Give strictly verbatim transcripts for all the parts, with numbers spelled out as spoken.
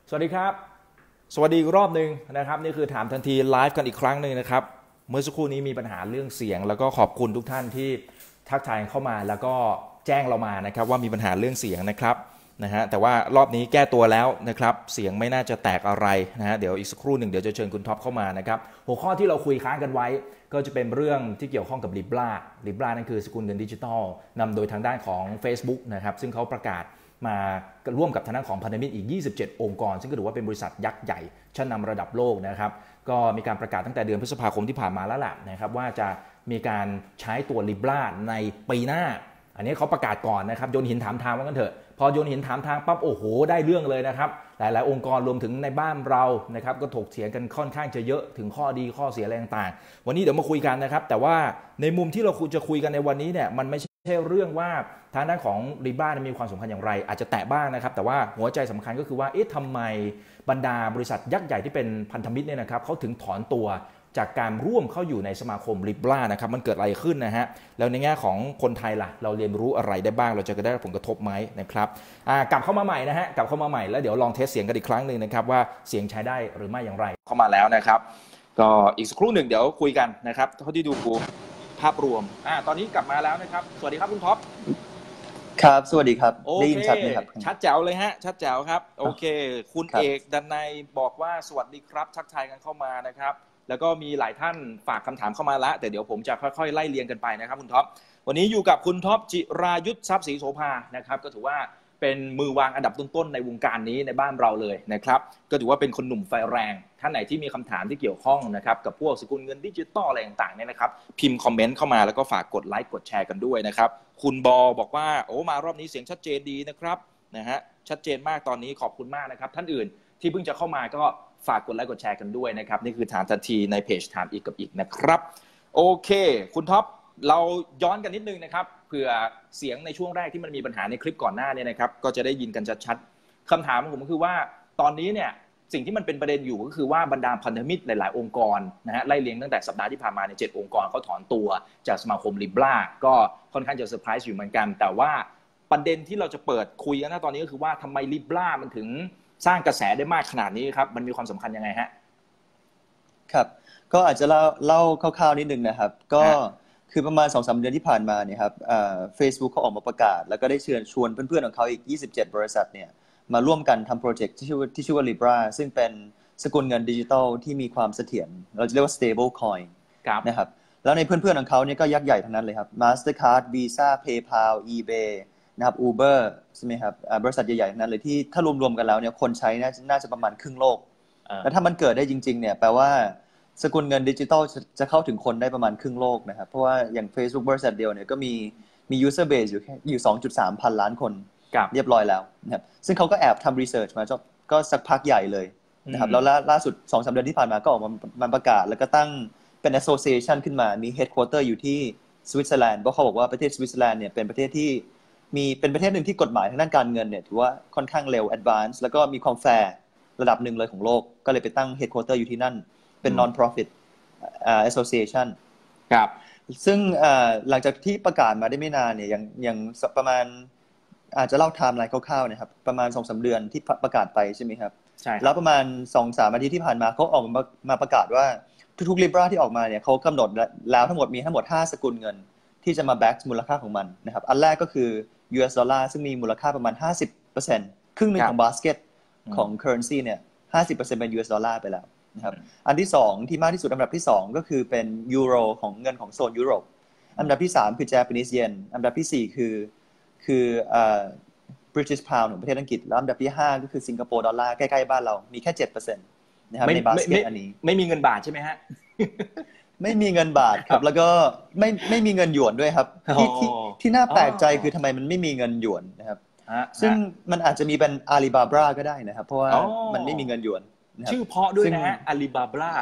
สวัสดีครับสวัสดีอีกรอบหนึ่งนะครับนี่คือถามทันทีไลฟ์กันอีกครั้งหนึ่งนะครับเมื่อสักครู่นี้มีปัญหาเรื่องเสียงแล้วก็ขอบคุณทุกท่านที่ทักทายเข้ามาแล้วก็แจ้งเรามานะครับว่ามีปัญหาเรื่องเสียงนะครับนะฮะแต่ว่ารอบนี้แก้ตัวแล้วนะครับเสียงไม่น่าจะแตกอะไรนะฮะเดี๋ยวอีกสักครู่หนึ่งเดี๋ยวจะเชิญคุณท็อปเข้ามานะครับหัวข้อที่เราคุยค้างกันไว้ก็จะเป็นเรื่องที่เกี่ยวข้องกับ Libra Libra นั่นคือสกุลเงินดิจิทัลนำโดยทางด้านของ Facebook นะครับซึ่งเขาประกาศมาร่วมกับทางด้านของพันธมิตรอีกยี่สิบเจ็ดองค์กรซึ่งก็ถือว่าเป็นบริษัทยักษ์ใหญ่ชั้นนำระดับโลกนะครับก็มีการประกาศตั้งแต่เดือนพฤษภาคมที่ผ่านมาแล้วล่ะนะครับว่าจะมีการใช้ตัว Libra ในปีหน้าอันนี้เขาประกาศก่อนนะครับโยนหินถามทางว่ากันเถอะพอโยนหินถามทางปั๊บโอ้โหได้เรื่องเลยนะครับหลายๆองค์กรรวมถึงในบ้านเรานะครับก็ถกเถียงกันค่อนข้างจะเยอะถึงข้อดีข้อเสียอะไรต่างๆวันนี้เดี๋ยวมาคุยกันนะครับแต่ว่าในมุมที่เราจะคุยกันในวันนี้เนี่ยมันไม่ใช่เรื่องว่าทางด้านของ Libra มีความสำคัญอย่างไรอาจจะแตะบ้างนะครับแต่ว่าหัวใจสำคัญก็คือว่าเอ๊ะทำไมบรรดาบริษัทยักษ์ใหญ่ที่เป็นพันธมิตรเนี่ยนะครับเขาถึงถอนตัวจากการร่วมเข้าอยู่ในสมาคม Libra นะครับมันเกิดอะไรขึ้นนะฮะแล้วในแง่ของคนไทยล่ะเราเรียนรู้อะไรได้บ้างเราจะได้รับผลกระทบไหมนะครับกลับเข้ามาใหม่นะฮะกลับเข้ามาใหม่แล้วเดี๋ยวลองเทสเสียงกันอีกครั้งหนึ่งนะครับว่าเสียงใช้ได้หรือไม่อย่างไรเข้ามาแล้วนะครับก็อีกสักครู่หนึ่งเดี๋ยวคุยกันนะครับเท่าที่ดูภาพรวมอ่าตอนนี้กลับมาแล้วนะครับสวัสดีครับคุณท็อปครับสวัสดีครับได้ยินชัดไหมครับชัดแจ๋วเลยฮะชัดแจ๋วครับโอเคคุณเอกดันในบอกว่าสวัสดีครับทักทายกันเข้ามานะครับแล้วก็มีหลายท่านฝากคำถามเข้ามาแล้วแต่เดี๋ยวผมจะค่อยๆไล่เรียงกันไปนะครับคุณท็อปวันนี้อยู่กับคุณท็อปจิรายุทธทรัพย์ศรีโสภานะครับก็ถือว่าเป็นมือวางอันดับต้นๆในวงการนี้ในบ้านเราเลยนะครับก็ถือว่าเป็นคนหนุ่มไฟแรงท่านไหนที่มีคำถามที่เกี่ยวข้องนะครับกับพวกสกุลเงินดิจิตอลอะไรต่างๆเนี่ยนะครับพิมพ์คอมเมนต์เข้ามาแล้วก็ฝากกดไลค์กดแชร์กันด้วยนะครับคุณบอบอกว่าโอ้มารอบนี้เสียงชัดเจนดีนะครับนะฮะชัดเจนมากตอนนี้ขอบคุณมากนะครับท่านอื่นที่เพิ่งจะเข้ามาก็ฝากกดไลค์กดแชร์กันด้วยนะครับนี่คือถามทันทีในเพจถามอีกกับอีกนะครับโอเคคุณท็อปเราย้อนกันนิดนึงนะครับเผื่อเสียงในช่วงแรกที่มันมีปัญหาในคลิปก่อนหน้าเนี่ยนะครับก็จะได้ยินกันชัดๆคำถามของผมก็คือว่าตอนนี้เนี่ยสิ่งที่มันเป็นประเด็นอยู่ก็คือว่าบรรดาพันธมิตรหลายๆองค์กรนะฮะไล่เรียงตั้งแต่สัปดาห์ที่ผ่านมาในเจ็ดองค์กรเขาถอนตัวจากสมาคม Libra ก็ค่อนข้างจะเซอร์ไพรส์อยู่เหมือนกันแต่ว่าประเด็นที่เราจะเปิดคุยกันณตอนนี้ก็คือว่าทำไม Libra มันถึงสร้างกระแสได้มากขนาดนี้ครับมันมีความสำคัญยังไงฮะครับก็อาจจะเล่าเล่าคร่าวๆนิดนึงนะครับก็คือประมาณ สองถึงสาม เดือนที่ผ่านมาเนี่ยครับเอ่อ Facebook เขาออกมาประกาศแล้วก็ได้เชิญชวนเพื่อนๆของเขาอีกยี่สิบเจ็ดบริษัทเนี่ยมาร่วมกันทำโปรเจกต์ที่ชื่อที่ชื่อว่า Libra ซึ่งเป็นสกุลเงินดิจิทัลที่มีความเสถียรเราจะเรียกว่า stable coin นะครับแล้วในเพื่อนๆของเขาเนี่ยก็ยักษ์ใหญ่ทั้งนั้นเลยครับ Mastercard Visa PayPal eBay นะครับ Uber ใช่ไหมครับบริษัทใหญ่ๆทั้งนั้นเลยที่ถ้ารวมๆกันแล้วเนี่ยคนใช้น่าจะประมาณครึ่งโลกแล้วถ้ามันเกิดได้จริงๆเนี่ยแปลว่าสกุลเงินดิจิทัลจะเข้าถึงคนได้ประมาณครึ่งโลกนะครับเพราะว่าอย่าง Facebook บริษัทเดียวเนี่ยก็มีมี user base อยู่แค่อยู่ สองจุดสาม พันล้านคนเรียบร้อยแล้วนะครับซึ่งเขาก็แอบทำ research มาก็สักพักใหญ่เลยนะครับแล้วล่าสุด สองถึงสาม เดือนที่ผ่านมาก็ออกมามาประกาศแล้วก็ตั้งเป็น association ขึ้นมามี headquarter อยู่ที่สวิตเซอร์แลนด์เพราะเขาบอกว่าประเทศสวิตเซอร์แลนด์เนี่ยเป็นประเทศที่มีเป็นประเทศหนึ่งที่กฎหมายทางด้านการเงินเนี่ยถือว่าค่อนข้างเร็ว advance แล้วก็มีความแฟร์ระดับหนึ่งเลยของโลกก็เลยไปตั้ง headquarter อยู่ที่นั่นเป็น non-profit association ครับซึ่งหลังจากที่ประกาศมาได้ไม่นานเนี่ยอย่างอย่างประมาณอาจจะเล่าไทม์ไลน์คร่าวๆนะครับประมาณ สองถึงสาม เดือนที่ประกาศไปใช่ไหมครับใช่แล้วประมาณ สองถึงสาม อาทิตย์ที่ผ่านมาเขาออกมามาประกาศว่าทุกๆ Libra ที่ออกมาเนี่ยเขากำหนดแล้วทั้งหมดมีทั้งหมดห้าสกุลเงินที่จะมาแบ็กมูลค่าของมันนะครับอันแรกก็คือ ยู เอส ดอลลาร์ซึ่งมีมูลค่าประมาณ ห้าสิบเปอร์เซ็นต์ ครึ่งนึงของบาสเกตของ currency เนี่ย ห้าสิบเปอร์เซ็นต์ เป็น ยู เอส ดอลลาร์ไปแล้วนะครับอันที่สองที่มากที่สุดอันดับที่สองก็คือเป็นยูโรของเงินของโซนยุโรปอันดับที่สามคือ Japanese yen อันดับที่สี่คือคือเอ่อ British pound ของประเทศอังกฤษแล้วอันดับที่ห้าก็คือสิงคโปร์ดอลลาร์ใกล้ๆบ้านเรามีแค่ เจ็ดเปอร์เซ็นต์ นะครับในบาสเกตอันนี้ไม่มีเงินบาทใช่ไหมฮะไม่มีเงินบาทครับแล้วก็ไม่ไม่มีเงินหยวนด้วยครับที่ที่ที่น่าแปลกใจคือทำไมมันไม่มีเงินหยวนนะครับซึ่งมันอาจจะมีเป็นอาลีบาบาก็ได้นะครับเพราะว่ามันไม่มีเงินหยวนชื่อเพาะด้วยนะฮะอาลีบาบา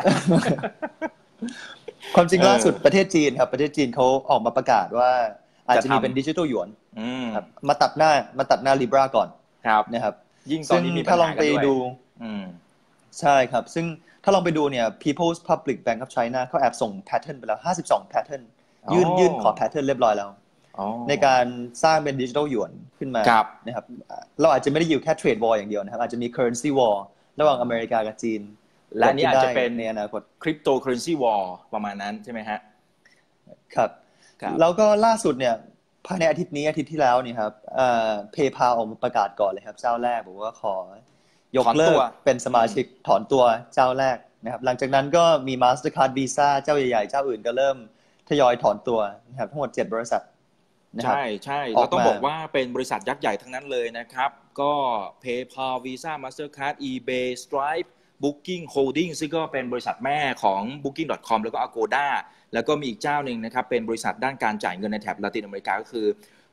ความจริงล่าสุดประเทศจีนครับประเทศจีนเขาออกมาประกาศว่าอาจจะมีเป็นดิจิทัลหยวนครับมาตัดหน้ามาตัดหน้า Libra ก่อนนะครับยิ่งตอนนี้มีถ้าลองไปดูใช่ครับซึ่งถ้าลองไปดูเนี่ย People's Public Bank of China เขาแอบส่งแพทเทิร์นไปแล้วห้าสิบสองแพทเทิร์นยื่นยื่นขอแพทเทิร์นเรียบร้อยแล้วในการสร้างเป็นดิจิทัลหยวนขึ้นมานะครับเราอาจจะไม่ได้อยู่แค่เทรดวอร์อย่างเดียวนะครับอาจจะมี currency war ระหว่างอเมริกากับจีนและนี่อาจจะเป็นในอนาคต cryptocurrency war ประมาณนั้นใช่ไหมฮะครับแล้วก็ล่าสุดเนี่ยภายในอาทิตย์นี้อาทิตย์ที่แล้วนี่ครับเอ่อ PayPal ออกมาประกาศก่อนเลยครับเจ้าแรกบอกว่าขอยกเลิกเป็นสมาชิกถอนตัวเจ้าแรกนะครับหลังจากนั้นก็มี Mastercard Visa เจ้าใหญ่ๆเจ้าอื่นก็เริ่มทยอยถอนตัวนะครับทั้งหมดเจ็ดบริษัทใช่ใช่เราต้องบอกว่าเป็นบริษัทยักษ์ใหญ่ทั้งนั้นเลยนะครับก็ PayPal Visa Mastercard eBay Stripe Booking Holdings ซึ่งก็เป็นบริษัทแม่ของ บุ๊คกิ้ง ดอท คอม แล้วก็ Agoda แล้วก็มีอีกเจ้าหนึ่งนะครับเป็นบริษัทด้านการจ่ายเงินในแถบลาตินอเมริกาก็คือ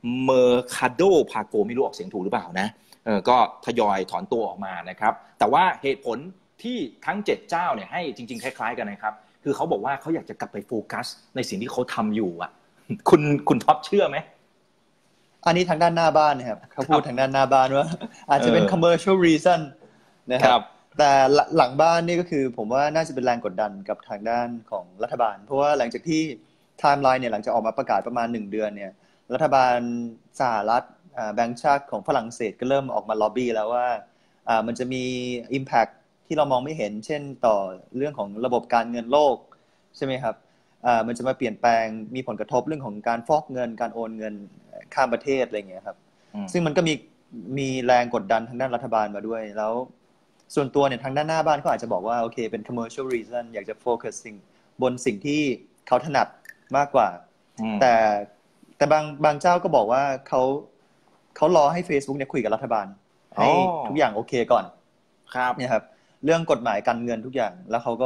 Mercado Pago ไม่รู้ออกเสียงถูกหรือเปล่านะเออก็ทยอยถอนตัวออกมานะครับแต่ว่าเหตุผลที่ทั้งเจ็ดเจ้าเนี่ยให้จริงๆคล้ายๆกันนะครับคือเขาบอกว่าเขาอยากจะกลับไปโฟกัสในสิ่งที่เขาทำอยู่อ่ะคุณคุณท็อปเชื่อไหมอันนี้ทางด้านหน้าบ้านนะครับเขาพูดทางด้านหน้าบ้านว่าอาจจะเป็น commercial reason นะครับแต่หลังบ้านนี่ก็คือผมว่าน่าจะเป็นแรงกดดันกับทางด้านของรัฐบาลเพราะว่าหลังจากที่ไทม์ไลน์เนี่ยหลังจากออกมาประกาศประมาณหนึ่งเดือนเนี่ยรัฐบาลสหรัฐแบงก์ชาติของฝรั่งเศสก็เริ่มออกมาล็อบบี้แล้วว่ามันจะมี impact ที่เรามองไม่เห็นเช่นต่อเรื่องของระบบการเงินโลกใช่ไหมครับมันจะมาเปลี่ยนแปลงมีผลกระทบเรื่องของการฟอกเงินการโอนเงินข้ามประเทศอะไรอย่างเงี้ยครับซึ่งมันก็มีมีแรงกดดันทางด้านรัฐบาลมาด้วยแล้วส่วนตัวเนี่ยทางด้านหน้าบ้านเขาอาจจะบอกว่าโอเคเป็น commercial reason อยากจะ focus สิ่งบนสิ่งที่เขาถนัดมากกว่าแต่แต่บางบางเจ้าก็บอกว่าเขาเขารอให้ Facebook เนี่ยคุยกับรัฐบาลให้ทุกอย่างโอเคก่อนครับเนี่ยครับเรื่องกฎหมายการเงินทุกอย่างแล้วเขาก็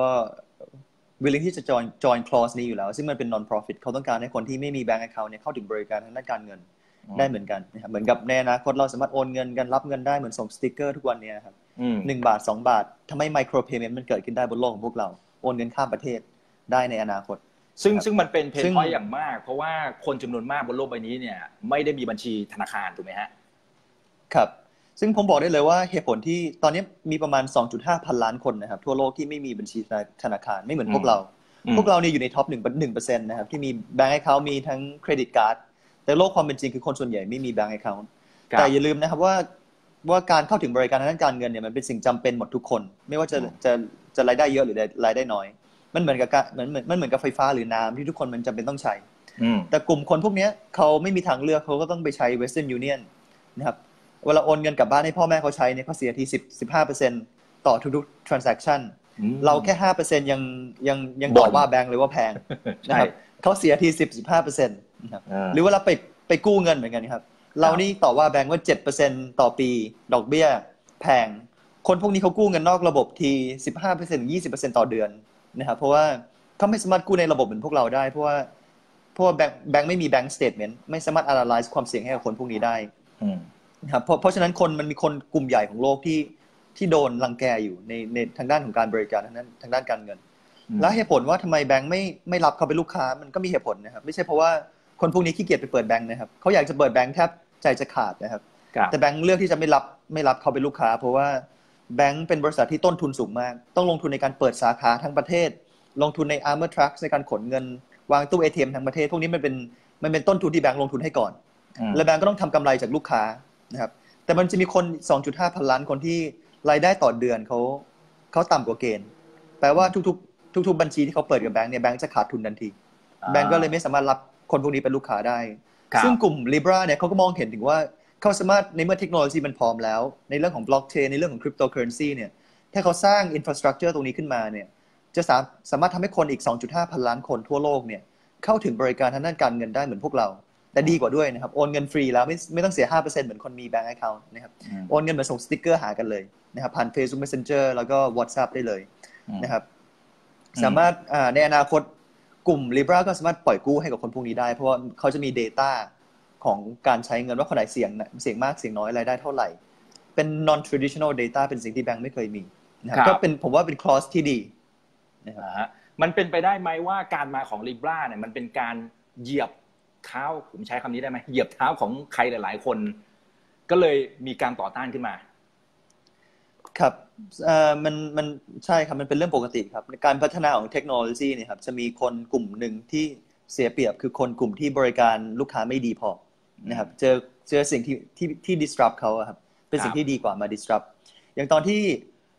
willing ที่จะ join join clause นี้อยู่แล้วซึ่งมันเป็น non profit เขาต้องการให้คนที่ไม่มี bank account เนี่ยเข้าถึงบริการทางด้านการเงินได้เหมือนกันนะครับเหมือนกับในอนาคตเราสามารถโอนเงินกันรับเงินได้เหมือนส่งสติ๊กเกอร์ทุกวันนี้ครับหนึ่งบาทสองบาททำให้ micro payment มันเกิดขึ้นได้บนโลกของพวกเราโอนเงินข้ามประเทศได้ในอนาคตซึ่งซึ่งมันเป็นเพนพอยต์อย่างมากเพราะว่าคนจำนวนมากบนโลกใบนี้เนี่ยไม่ได้มีบัญชีธนาคารถูกไหมฮะครับซึ่งผมบอกได้เลยว่าเหตุผลที่ตอนนี้มีประมาณ สองจุดห้า พันล้านคนนะครับทั่วโลกที่ไม่มีบัญชีธนาคารไม่เหมือนพวกเราพวกเราเนี่ยอยู่ในท็อปหนึ่งหนึ่งเปอร์เซ็นต์นะครับที่มี bank account มีทั้งเครดิตการ์ดแต่โลกความเป็นจริงคือคนส่วนใหญ่ไม่มี bank account แต่อย่าลืมนะครับว่าว่าการเข้าถึงบริการทางด้านการเงินเนี่ยมันเป็นสิ่งจำเป็นหมดทุกคนไม่ว่าจะจะจะรายได้เยอะหรือรายได้น้อยมันเหมือนกับเหมือนมันเหมือนกับไฟฟ้าหรือน้ำที่ทุกคนมันจำเป็นต้องใช้แต่กลุ่มคนพวกนี้เขาไม่มีทางเลือกเขาก็ต้องไปใช้ Western Union นะครับเวลาโอนเงินกลับบ้านให้พ่อแม่เขาใช้เนี่ยเขาเสียทีสิบ สิบห้าเปอร์เซ็นต์ ต่อทุกๆ transaction เราแค่ ห้าเปอร์เซ็นต์ ยังยังยังต่อว่าแบงค์เลยว่าแพงนะครับเขาเสียทีสิบ สิบห้าเปอร์เซ็นต์ นะครับหรือว่าเราไปไปกู้เงินเหมือนกันครับเรานี่ต่อว่าแบงค์ว่า เจ็ดเปอร์เซ็นต์ ต่อปีดอกเบี้ยแพงคนพวกนี้เขากู้เงินนอกระบบที สิบห้าเปอร์เซ็นต์ ถึง ยี่สิบเปอร์เซ็นต์ ต่อเดือนนะครับเพราะว่าเขาไม่สามารถกู้ในระบบเหมือนพวกเราได้เพราะว่าเพราะว่าแบงค์แบงค์ไม่มี bank statement ไม่สามารถ analyze ความเสี่ยงให้กับคนพวกนี้ได้นะครับเพราะเพราะฉะนั้นคนมันมีคนกลุ่มใหญ่ของโลกที่ที่โดนรังแกอยู่ในในทางด้านของการบริการทางด้านทางด้านการเงินและเหตุผลว่าทำไมแบงค์ไม่ไม่รับเขาเป็นลูกค้ามันก็มีเหตุผลนะครับไม่ใช่เพราะว่าคนพวกนี้ขี้เกียจไปเปิดแบงค์นะครับเขาอยากจะเปิดแบงค์แทบใจจะขาดนะครับแต่แบงค์เลือกที่จะไม่รับไม่รับเขาเป็นลูกค้าเพราะว่าแบงค์เป็นบริษัทที่ต้นทุนสูงมากต้องลงทุนในการเปิดสาขาทั้งประเทศลงทุนใน armor trucks ในการขนเงินวางตู้ เอ ที เอ็ม ทั้งประเทศพวกนี้มันเป็นมันเป็นต้นทุนที่แบงค์ลงทุนให้ก่อนและแบงค์ก็ต้องทำกำไรจากลูกค้านะครับแต่มันจะมีคน สองจุดห้า พันล้านคนที่รายได้ต่อเดือนเขาเขาต่ำกว่าเกณฑ์แปลว่าทุกๆทุกๆบัญชีที่เขาเปิดกับแบงค์เนี่ยแบงค์จะขาดทุนทันทีแบงค์ก็เลยไม่สามารถรับคนพวกนี้เป็นลูกค้าได้ซึ่งกลุ่ม Libra เนี่ยเขาก็มองเห็นถึงว่าเขาสามารถในเมื่อเทคโนโลยีมันพร้อมแล้วในเรื่องของบล็อกเชนในเรื่องของคริปโตเคอเรนซีเนี่ยถ้าเขาสร้างอินฟราสตรัคเจอร์ตรงนี้ขึ้นมาเนี่ยจะสามสามารถทำให้คนอีก สองจุดห้า พันล้านคนทั่วโลกเนี่ยเข้าถึงบริการทางด้านการเงินได้เหมือนพวกเราแต่ดีกว่าด้วยนะครับโอนเงินฟรีแล้วไม่ไม่ต้องเสีย ห้าเปอร์เซ็นต์ เหมือนคนมี bank account นะครับโอนเงินเหมือนส่งสติ๊กเกอร์หากันเลยนะครับผ่าน Facebook Messenger แล้วก็ WhatsApp ได้เลยนะครับสามารถในอนาคตกลุ่ม Libra ก็สามารถปล่อยกู้ให้กับคนพวกนี้ได้เพราะว่าเขาจะมี data ของการใช้เงินว่าคนไหนเสี่ยงเสี่ยงมากเสี่ยงน้อยรายได้เท่าไหร่เป็น non traditional data เป็นสิ่งที่แบงค์ไม่เคยมีนะครับก็เป็นผมว่าเป็น cross ที่ดีนะครับมันเป็นไปได้ไหมว่าการมาของ Libra เนี่ยมันเป็นการเหยียบเท้าผมใช้คำนี้ได้ไหมเหยียบเท้าของใครหลายๆคนก็เลยมีการต่อต้านขึ้นมาครับเอ่อมันมันใช่ครับมันเป็นเรื่องปกติครับในการพัฒนาของเทคโนโลยีเนี่ยครับจะมีคนกลุ่มหนึ่งที่เสียเปรียบคือคนกลุ่มที่บริการลูกค้าไม่ดีพอนะครับเจอเจอสิ่งที่ที่ที่ disrupt เขาครับเป็นสิ่งที่ดีกว่ามา disrupt อย่างตอนที่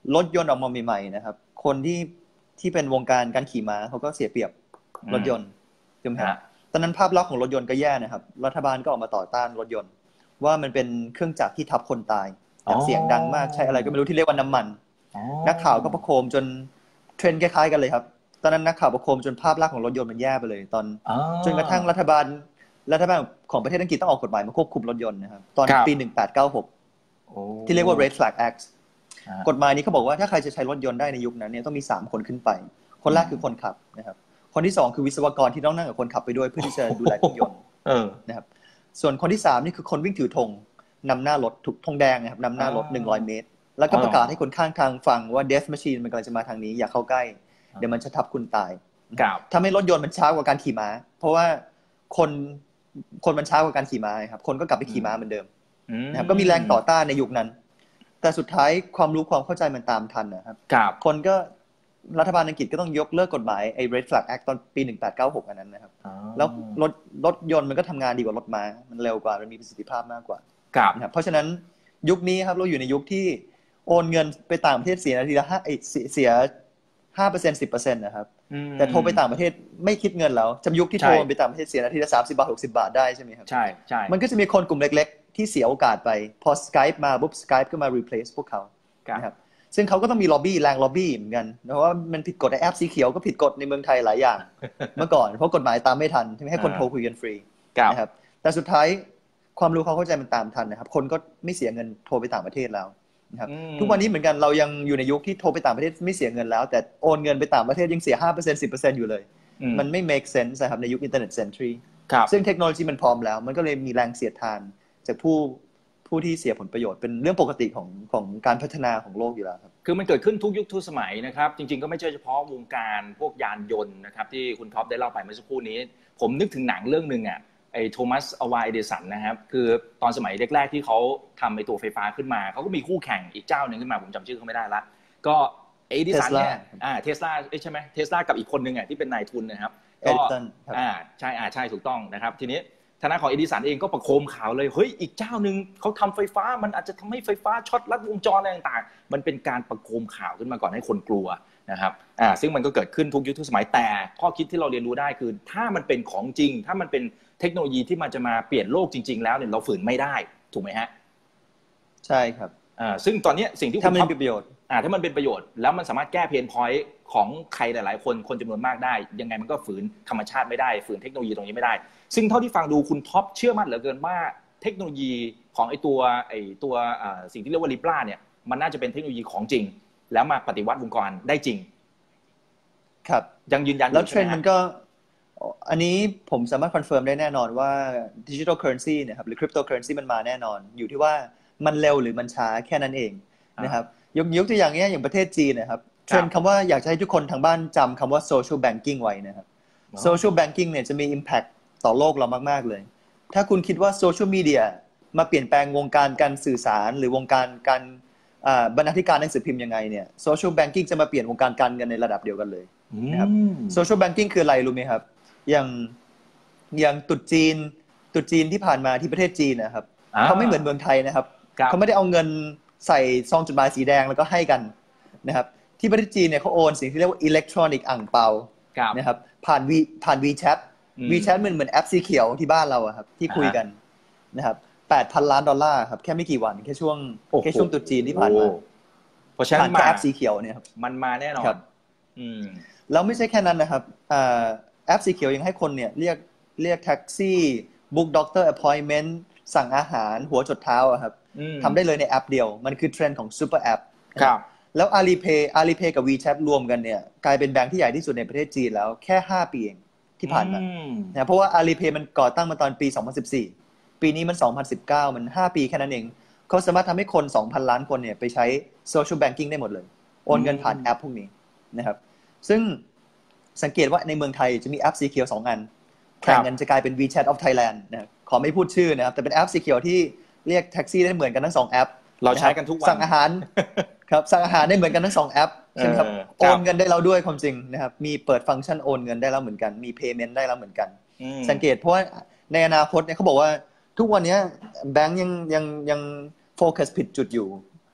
รถยนต์ออกมาใหม่ๆนะครับคนที่ที่เป็นวงการการขี่ม้าเขาก็เสียเปรียบรถยนต์ถูกไหมครับตอนนั้นภาพลักษณ์ของรถยนต์ก็แย่นะครับรัฐบาลก็ออกมาต่อต้านรถยนต์ว่ามันเป็นเครื่องจักรที่ทับคนตายเสียงดังมากใช้อะไรก็ไม่รู้ที่เรียกว่าน้ำมันนักข่าวก็ประโคมจนเทรนด์คล้ายๆกันเลยครับตอนนั้นนักข่าวประโคมจนภาพลักษณ์ของรถยนต์มันแย่ไปเลยตอนจนกระทั่งรัฐบาลรัฐบาลของประเทศอังกฤษต้องออกกฎหมายมาควบคุมรถยนต์นะครับตอนปีหนึ่งพันแปดร้อยเก้าสิบหกที่เรียกว่า Red Flag Act กฎหมายนี้เขาบอกว่าถ้าใครจะใช้รถยนต์ได้ในยุคนั้นเนี่ยต้องมีสามคนขึ้นไปคนแรกคือคนขับนะครับคนที่สองคือวิศวกรที่ต้องนั่งกับคนขับไปด้วยเพื่อที่จะดูแลเครื่องยนต์นะครับส่วนคนที่สามนี่คือคนวิ่งถือธงนำหน้ารถถูกธงแดงนะครับนำหน้ารถหนึ่งร้อยเมตรแล้วก็ประกาศให้คนข้างทางฟังว่า Death Machine มันกำลังจะมาทางนี้อย่าเข้าใกล้เดี๋ยวมันจะทับคุณตายทำให้รถยนต์มันช้ากว่าการขี่ม้าเพราะว่าคนคนมันช้ากว่าการขี่ม้าครับคนก็กลับไปขี่ม้าเหมือนเดิมนะครับก็มีแรงต่อต้านในยุคนั้นแต่สุดท้ายความรู้ความเข้าใจมันตามทันนะครับคนก็รัฐบาลอังกฤษก็ต้องยกเลิกกฎหมายไอ้ Red Flag Act ตอนปีหนึ่งพันแปดร้อยเก้าสิบหกอันนั้นนะครับแล้วรถรถยนต์มันก็ทำงานดีกว่ารถม้ามันเร็วกว่ามันมีประสิทธิภาพมากกว่านะครับเพราะฉะนั้นยุคนี้ครับเราอยู่ในยุคที่โอนเงินไปต่างประเทศเสียนาทีละห้าเสีย ห้าเปอร์เซ็นต์ สิบเปอร์เซ็นต์ นะครับแต่โทรไปต่างประเทศไม่คิดเงินแล้วจำยุคที่โทรไปต่างประเทศเสียนาทีละสามสิบบาทหกสิบบาทได้ใช่มั้ยครับใช่ๆมันก็จะมีคนกลุ่มเล็กๆที่เสียโอกาสไปพอ Skype มาปุ๊บ Skype ก็มา replace พวกเขานะครับซึ่งเขาก็ต้องมีล็อบบี้แรงล็อบบี้เหมือนกันเพราะว่ามันผิดกฎในแอปสีเขียวก็ผิดกฎในเมืองไทยหลายอย่างเมื่อก่อนเพราะกฎหมายตามไม่ทันที่ให้คนโทรคุยกันฟรีนะครับแต่สุดท้ายความรู้เขาเข้าใจมันตามทันนะครับคนก็ไม่เสียเงินโทรไปต่างประเทศแล้วนะครับทุกวันนี้เหมือนกันเรายังอยู่ในยุคที่โทรไปต่างประเทศไม่เสียเงินแล้วแต่โอนเงินไปต่างประเทศยังเสีย ห้าเปอร์เซ็นต์ สิบเปอร์เซ็นต์ อยู่เลยมันไม่ make sense นะครับในยุค internet century ซึ่งเทคโนโลยีมันพร้อมแล้วมันก็เลยมีแรงเสียดทานจากผู้ผู้ที่เสียผลประโยชน์เป็นเรื่องปกติของของการพัฒนาของโลกอยู่แล้วครับคือมันเกิดขึ้นทุกยุคทุกสมัยนะครับจริงๆก็ไม่ใช่เฉพาะวงการพวกยานยนต์นะครับที่คุณท็อปได้เล่าไปเมื่อสักครู่นี้ผมนึกถึงหนังเรื่องนึงอ่ะไอ้โทมัสอวาเอดิสันนะครับคือตอนสมัยแรกๆที่เขาทำไอ้ตัวไฟฟ้าขึ้นมาเขาก็มีคู่แข่งอีกเจ้านึงขึ้นมาผมจำชื่อเขาไม่ได้ละก็เอดิสันเนี่ยอ่าเทสลาใช่ไหมเทสลากับอีกคนนึงอ่ะที่เป็นนายทุนนะครับก็อ่าใช่อ่าใช่ถูกต้องนะครับทีนี้ทางด้านของเอดิสันเองก็ประโคมข่าวเลยเฮ้ยอีกเจ้านึงเขาทำไฟฟ้ามันอาจจะทำให้ไฟฟ้าช็อตลัดวงจรอะไรต่างๆมันเป็นการประโคมข่าวขึ้นมาก่อนให้คนกลัวนะครับอ่าซึ่งมันก็เกิดขึ้นทุกยุคทุกสมัยแต่ข้อคิดที่เราเรียนรู้ได้คือถ้ามันเป็นของจริงถ้ามันเป็นเทคโนโลยีที่มันจะมาเปลี่ยนโลกจริงๆแล้วเนี่ยเราฝืนไม่ได้ถูกไหมฮะใช่ครับอ่าซึ่งตอนนี้สิ่งที่ถ้ามันเป็นประโยชน์อ่าถ้ามันเป็นประโยชน์แล้วมันสามารถแก้เพนพอยต์ของใครหลายๆคนคนจำนวนมากได้ยังไงมันก็ฝืนธรรมชาติไม่ได้ฝืนเทคโนโลยีตรงนี้ไม่ได้ซึ่งเท่าที่ฟังดูคุณท็อปเชื่อมั่นเหลือเกินว่าเทคโนโลยีของไอ้ตัวไอ้ตัวอ่าสิ่งที่เรียกว่า Libra เนี่ยมันน่าจะเป็นเทคโนโลยีของจริงแล้วมาปฏิวัติวงการได้จริงครับยังยืนยันแล้วเทรนด์มันก็อันนี้ผมสามารถคอนเฟิร์มได้แน่นอนว่า Digital Currency เนี่ยครับหรือ Cryptocurrency มันมาแน่นอนอยู่ที่ว่ามันเร็วหรือมันช้าแค่นั้นเองนะครับยกยกตัวอย่างเงี้ยอย่างประเทศจีนนะครับเทรนด์คำว่าอยากจะให้ทุกคนทางบ้านจำคำว่า Social Banking ไว้นะครับ Social Banking เนี่ยจะมี impact ต่อโลกเรามากๆเลยถ้าคุณคิดว่า Social Media มาเปลี่ยนแปลงวงการการสื่อสารหรือวงการการบรรณาธิการหนังสือพิมพ์ยังไงเนี่ย Social Banking จะมาเปลี่ยนวงการการเงินในระดับเดียวกันเลยนะครับ Social Banking คืออะไรรู้ไหมครับอย่างอย่างตุ๊ดจีนตุ๊ดจีนที่ผ่านมาที่ประเทศจีนนะครับเขาไม่เหมือนเมืองไทยนะครับเขาไม่ได้เอาเงินใส่ซองจดหมายสีแดงแล้วก็ให้กันนะครับที่ประเทศจีนเนี่ยเขาโอนสิ่งที่เรียกว่าอิเล็กทรอนิกส์อ่างเปานะครับผ่าน V ผ่าน WeChat WeChat มันเหมือนแอปสีเขียวที่บ้านเราอะครับที่คุยกันนะครับ แปดพัน ล้านดอลลาร์ครับแค่ไม่กี่วันแค่ช่วงแค่ช่วงตุ๊ดจีนที่ผ่านมาเพราะฉะนั้นแอปสีเขียวเนี่ยครับมันมาแน่นอนอืมแล้วไม่ใช่แค่นั้นนะครับอ่าแอปสีเขียวยังให้คนเนี่ยเรียกเรียกแท็กซี่บุ๊กด็อกเตอร์อพอยเมนต์สั่งอาหารหัวจดเท้าอะครับทำได้เลยในแอปเดียวมันคือเทรนด์ของซูเปอร์แอปครับแล้ว Alipay Alipay กับ WeChat รวมกันเนี่ยกลายเป็นแบงค์ที่ใหญ่ที่สุดในประเทศจีนแล้วแค่ห้าปีเองที่ผ่านมานะเพราะว่า Alipay มันก่อตั้งมาตอนปีสองพันสิบสี่ปีนี้มันสองพันสิบเก้ามันห้าปีแค่นั้นเองเขาสามารถทำให้คน สองพัน ล้านคนเนี่ยไปใช้ Social Banking ได้หมดเลยโอนเงินผ่านแอปพวกนี้นะครับซึ่งสังเกตว่าในเมืองไทยจะมีแอปสีเขียวสองอันแข่งกันจะกลายเป็น WeChat of Thailand นะขอไม่พูดชื่อนะครับแต่เป็นแอปสีเขียวที่เรียกแท็กซี่ได้เหมือนกันทั้งสองแอปเราใช้กันทุกวันสั่งอาหารครับสั่งอาหารได้เหมือนกันทั้งสองแอปใช่ไหมครับโอนเงินได้แล้วด้วยความจริงนะครับมีเปิดฟังก์ชันโอนเงินได้แล้วเหมือนกันมี payment ได้แล้วเหมือนกันสังเกตเพราะว่าในอนาคตเนี่ยเขาบอกว่าทุกวันนี้แบงก์ยังยังยังโฟกัสผิดจุดอยู่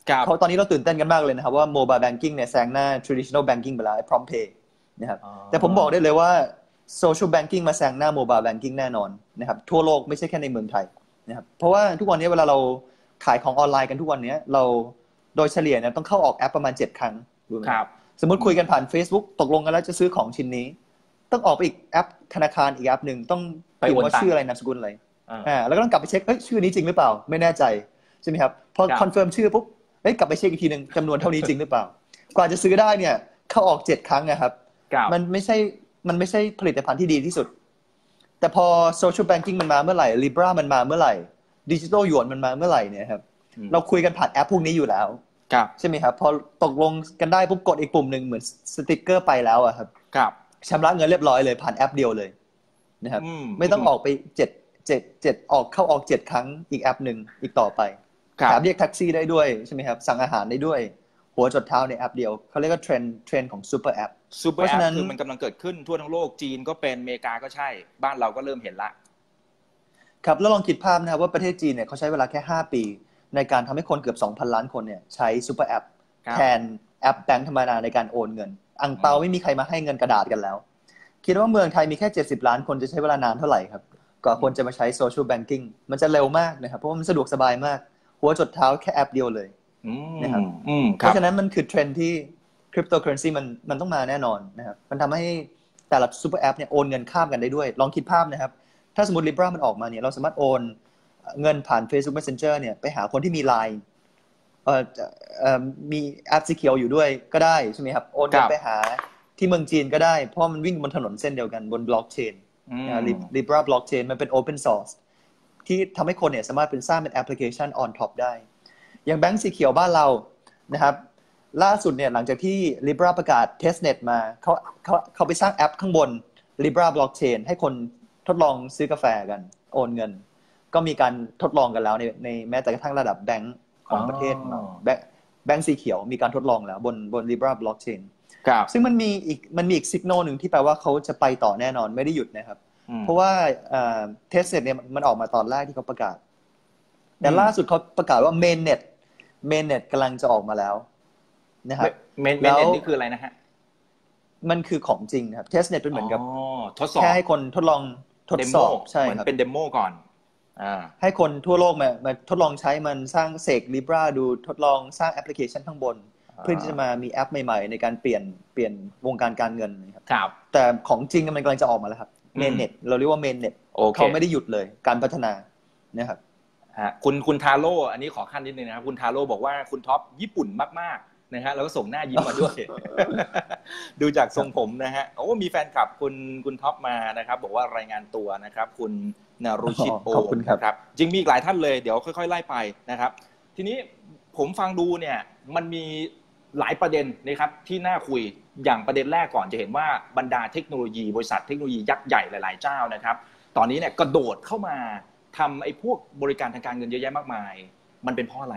เขาตอนนี้เราตื่นเต้นกันมากเลยนะครับว่า mobile banking เนี่ยแซงหน้า traditional banking ไปแล้ว prompt pay นะครับแต่ผมบอกได้เลยว่า social banking มาแซงหน้า mobile banking แน่นอนนะครับทั่วโลกไม่ใช่แค่ในเมืองไทยนะครับเพราะว่าทุกวันนี้เวลาเราขายของออนไลน์กันทุกวันนี้เราโดยเฉลี่ยเนี่ยต้องเข้าออกแอปประมาณเจ็ดครั้งรู้ไหมครับสมมติคุยกันผ่าน Facebook ตกลงกันแล้วจะซื้อของชิ้นนี้ต้องออกไปอีกแอปธนาคารอีกแอปหนึ่งต้องพิมพ์ว่าชื่ออะไรนามสกุลอะไรอ่าแล้วก็ต้องกลับไปเช็คเฮ้ยชื่อนี้จริงหรือเปล่าไม่แน่ใจใช่ไหมครับพอคอนเฟิร์มชื่อปุ๊บเฮ้ยกลับไปเช็คอีกทีนึงจำนวนเท่านี้จริงหรือเปล่ากว่าจะซื้อได้เนี่ยเข้าออกเจ็ดครั้งนะครับมันไม่ใช่มันไม่ใช่ผลิตภัณฑ์ที่ดีที่สุดแต่พอ social banking มันมาเมื่อไหร่ Libra มันมาเมื่อไหร่ดิจิทัลหยวนมันมาเมื่อไหร่เนี่ยครับเราคุยกันผ่านแอปพวกนี้อยู่แล้วใช่ไหมครับพอตกลงกันได้ปุ๊บกดอีกปุ่มหนึ่งเหมือนสติ๊กเกอร์ไปแล้วอะครับชำระเงินเรียบร้อยเลยผ่านแอปเดียวเลยนะครับไม่ต้องออกไปเจ็ดเจ็ดเจ็ดออกเข้าออกเจ็ดครั้งอีกแอปหนึ่งอีกต่อไปแถมเรียกแท็กซี่ได้ด้วยใช่ไหมครับสั่งอาหารได้ด้วยหัวจดเท้าในแอปเดียวเขาเรียกว่าเทรนด์เทรนด์ของซูเปอร์แอปซูเปอร์แอปคือมันกำลังเกิดขึ้นทั่วทั้งโลกจีนก็เป็นอเมริกาก็ใช่บ้านเราก็เริ่มเห็นละครับแล้วลองคิดภาพนะครับว่าประเทศจีนเนี่ยเขาใช้เวลาแค่ห้าปีในการทำให้คนเกือบ สองพัน ล้านคนเนี่ยใช้ซูเปอร์แอปแทนแอปแบงก์ธรรมดาในการโอนเงินอั่งเปาไม่มีใครมาให้เงินกระดาษกันแล้วคิดว่าเมืองไทยมีแค่เจ็ดสิบล้านคนจะใช้เวลานานเท่าไหร่ครับกว่าคนจะมาใช้โซเชียลแบงกิ้งมันจะเร็วมากนะครับเพราะว่ามันสะดวกสบายมากหัวจดเท้าแค่แอปเดียวเลยนะครับเพราะฉะนั้นมันคือเทรนด์ที่คริปโตเคอเรนซีมันมันต้องมาแน่นอนนะครับมันทำให้แต่ละซูเปอร์แอปเนี่ยโอนเงินข้ามกันได้ด้วยลองคิดภาพนะครับถ้าสมมติ Libra มันออกมาเนี่ยเราสามารถโอนเงินผ่าน Facebook Messenger เนี่ยไปหาคนที่มี ไลน์ เอ่อเอ่อมีแอปสีเขียวอยู่ด้วยก็ได้ใช่ไหมครับโอนเงินไปหาที่เมืองจีนก็ได้เพราะมันวิ่งบนถนนเส้นเดียวกันบนบล็อกเชนนะ Libra Blockchain มันเป็น Open Source ที่ทำให้คนเนี่ยสามารถเป็นสร้างเป็นแอปพลิเคชัน on top ได้อย่างแบงก์สีเขียวบ้านเรานะครับล่าสุดเนี่ยหลังจากที่ Libra ประกาศ testnet มาเขาเขาเขาไปสร้างแอปข้างบน Libra Blockchain ให้คนทดลองซื้อกาแฟกันโอนเงินก็มีการทดลองกันแล้วในในแม้แต่กระทั่งระดับแบงก์ของประเทศแบงก์แบงก์สีเขียวมีการทดลองแล้วบนบน Libra Blockchain ซึ่งมันมีอีกมันมีอีกสัญญาณหนึ่งที่แปลว่าเขาจะไปต่อแน่นอนไม่ได้หยุดนะครับเพราะว่าเอ่อ testnet เนี่ยมันออกมาตอนแรกที่เขาประกาศแต่ล่าสุดเขาประกาศว่า mainnet mainnet กำลังจะออกมาแล้วนะครับ mainnet นี่คืออะไรนะฮะมันคือของจริงครับ testnet เป็นเหมือนกับทดสอบแค่ให้คนทดลองทดสอบใช่ครับเป็นเดโมก่อนอ่าให้คนทั่วโลกมามาทดลองใช้มันสร้างเสก Libra ดูทดลองสร้างแอปพลิเคชันข้างบนเพื่อที่จะมามีแอปใหม่ๆในการเปลี่ยนเปลี่ยนวงการการเงินครับแต่ของจริงมันกำลังจะออกมาแล้วครับ mainnet เราเรียกว่า mainnet เขาไม่ได้หยุดเลยการพัฒนานะครับฮะคุณคุณทาโร่อันนี้ขอขั้นนิดนึงนะครับคุณทาโร่บอกว่าคุณท็อปญี่ปุ่นมากๆนะฮะแล้วก็ส่งหน้ายิ้มมาด้วย ดูจากทรงผมนะฮะโอ้มีแฟนคลับคุณคุณท็อปมานะครับบอกว่ารายงานตัวนะครับคุณนารุชิโอครับจริงมีอีกหลายท่านเลยเดี๋ยวค่อยๆไล่ไปนะครับทีนี้ผมฟังดูเนี่ยมันมีหลายประเด็นนะครับที่น่าคุยอย่างประเด็นแรกก่อนจะเห็นว่าบรรดาเทคโนโลยีบริษัทเทคโนโลยียักษ์ใหญ่หลายๆเจ้านะครับตอนนี้เนี่ยกระโดดเข้ามาทำไอ้พวกบริการทางการเงินเยอะแยะมากมายมันเป็นเพราะอะไร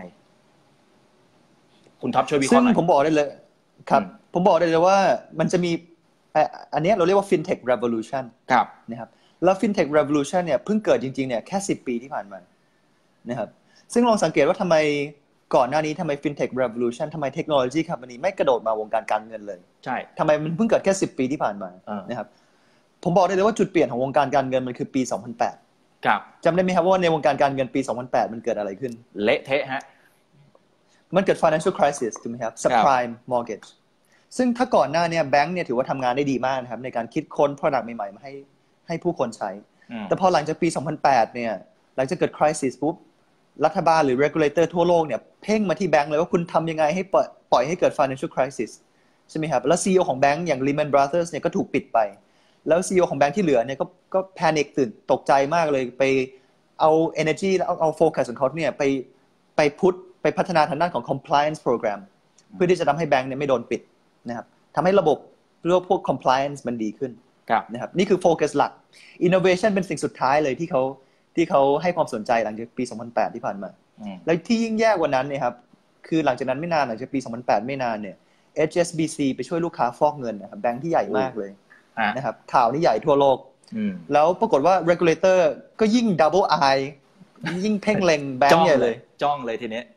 คุณท็อปช่วยวิเคราะห์หน่อยซึ่งผมบอกได้เลยครับผมบอกได้เลยว่ามันจะมีอันนี้เราเรียกว่า fintech revolution ครับนะครับแล้ว fintech revolution เนี่ยเพิ่งเกิดจริงๆเนี่ยแค่สิบปีที่ผ่านมานะครับซึ่งลองสังเกตว่าทำไมก่อนหน้านี้ทำไม fintech revolution ทำไมเทคโนโลยี company ไม่กระโดดมาวงการการเงินเลยใช่ทำไมมันเพิ่งเกิดแค่สิบปีที่ผ่านมานะครับผมบอกได้เลยว่าจุดเปลี่ยนของวงการการเงินมันคือปีสองพันแปดครับจำได้ไหมครับว่าในวงการการเงินปีสองพันแปดมันเกิดอะไรขึ้นเละเทะฮะมันเกิด financial crisis ถูกไหมครับ subprime mortgage ซึ่งถ้าก่อนหน้านี้แบงค์เนี่ยถือว่าทำงานได้ดีมากนะครับในการคิดค้น product ใหม่ๆมาให้ให้ผู้คนใช้แต่พอหลังจากปีสองพันแปดเนี่ยหลังจากเกิด crisis ปุ๊บรัฐบาลหรือ regulator ทั่วโลกเนี่ยเพ่งมาที่แบงค์เลยว่าคุณทำยังไงให้ปล่อยปล่อยให้เกิด financial crisis ใช่ไหมครับแล้ว ซี อี โอ ของแบงค์อย่าง Lehman Brothers เนี่ยก็ถูกปิดไปแล้ว ซี อี โอ ของแบงค์ที่เหลือเนี่ยก็ก็แพนิคตื่นตกใจมากเลยไปเอา energy แล้วเอา focus ของเขาเนี่ยไปไปพุทไปพัฒนาทางด้านของ compliance program เพื่อที่จะทำให้แบงค์เนี่ยไม่โดนปิดนะครับทำให้ระบบเรื่องพวก compliance มันดีขึ้นนะครับนี่คือโฟกัสหลัก innovation เป็นสิ่งสุดท้ายเลยที่เขาที่เขาให้ความสนใจหลังจากปีสองพันแปดที่ผ่านมาแล้วที่ยิ่งแย่กว่านั้นเนี่ยครับคือหลังจากนั้นไม่นานหลังจากปีสองพันแปดไม่นานเนี่ย เอช เอส บี ซี ไปช่วยลูกค้าฟอกเงินนะครับแบงค์ที่ใหญ่มากเลยนะครับข่าวนี้ใหญ่ทั่วโลกแล้วปรากฏว่า regulator ก็ยิ่ง double eye ยิ่งเพ่งเล็งแบงค์ใหญ่เลยจ้องเลยทีนี้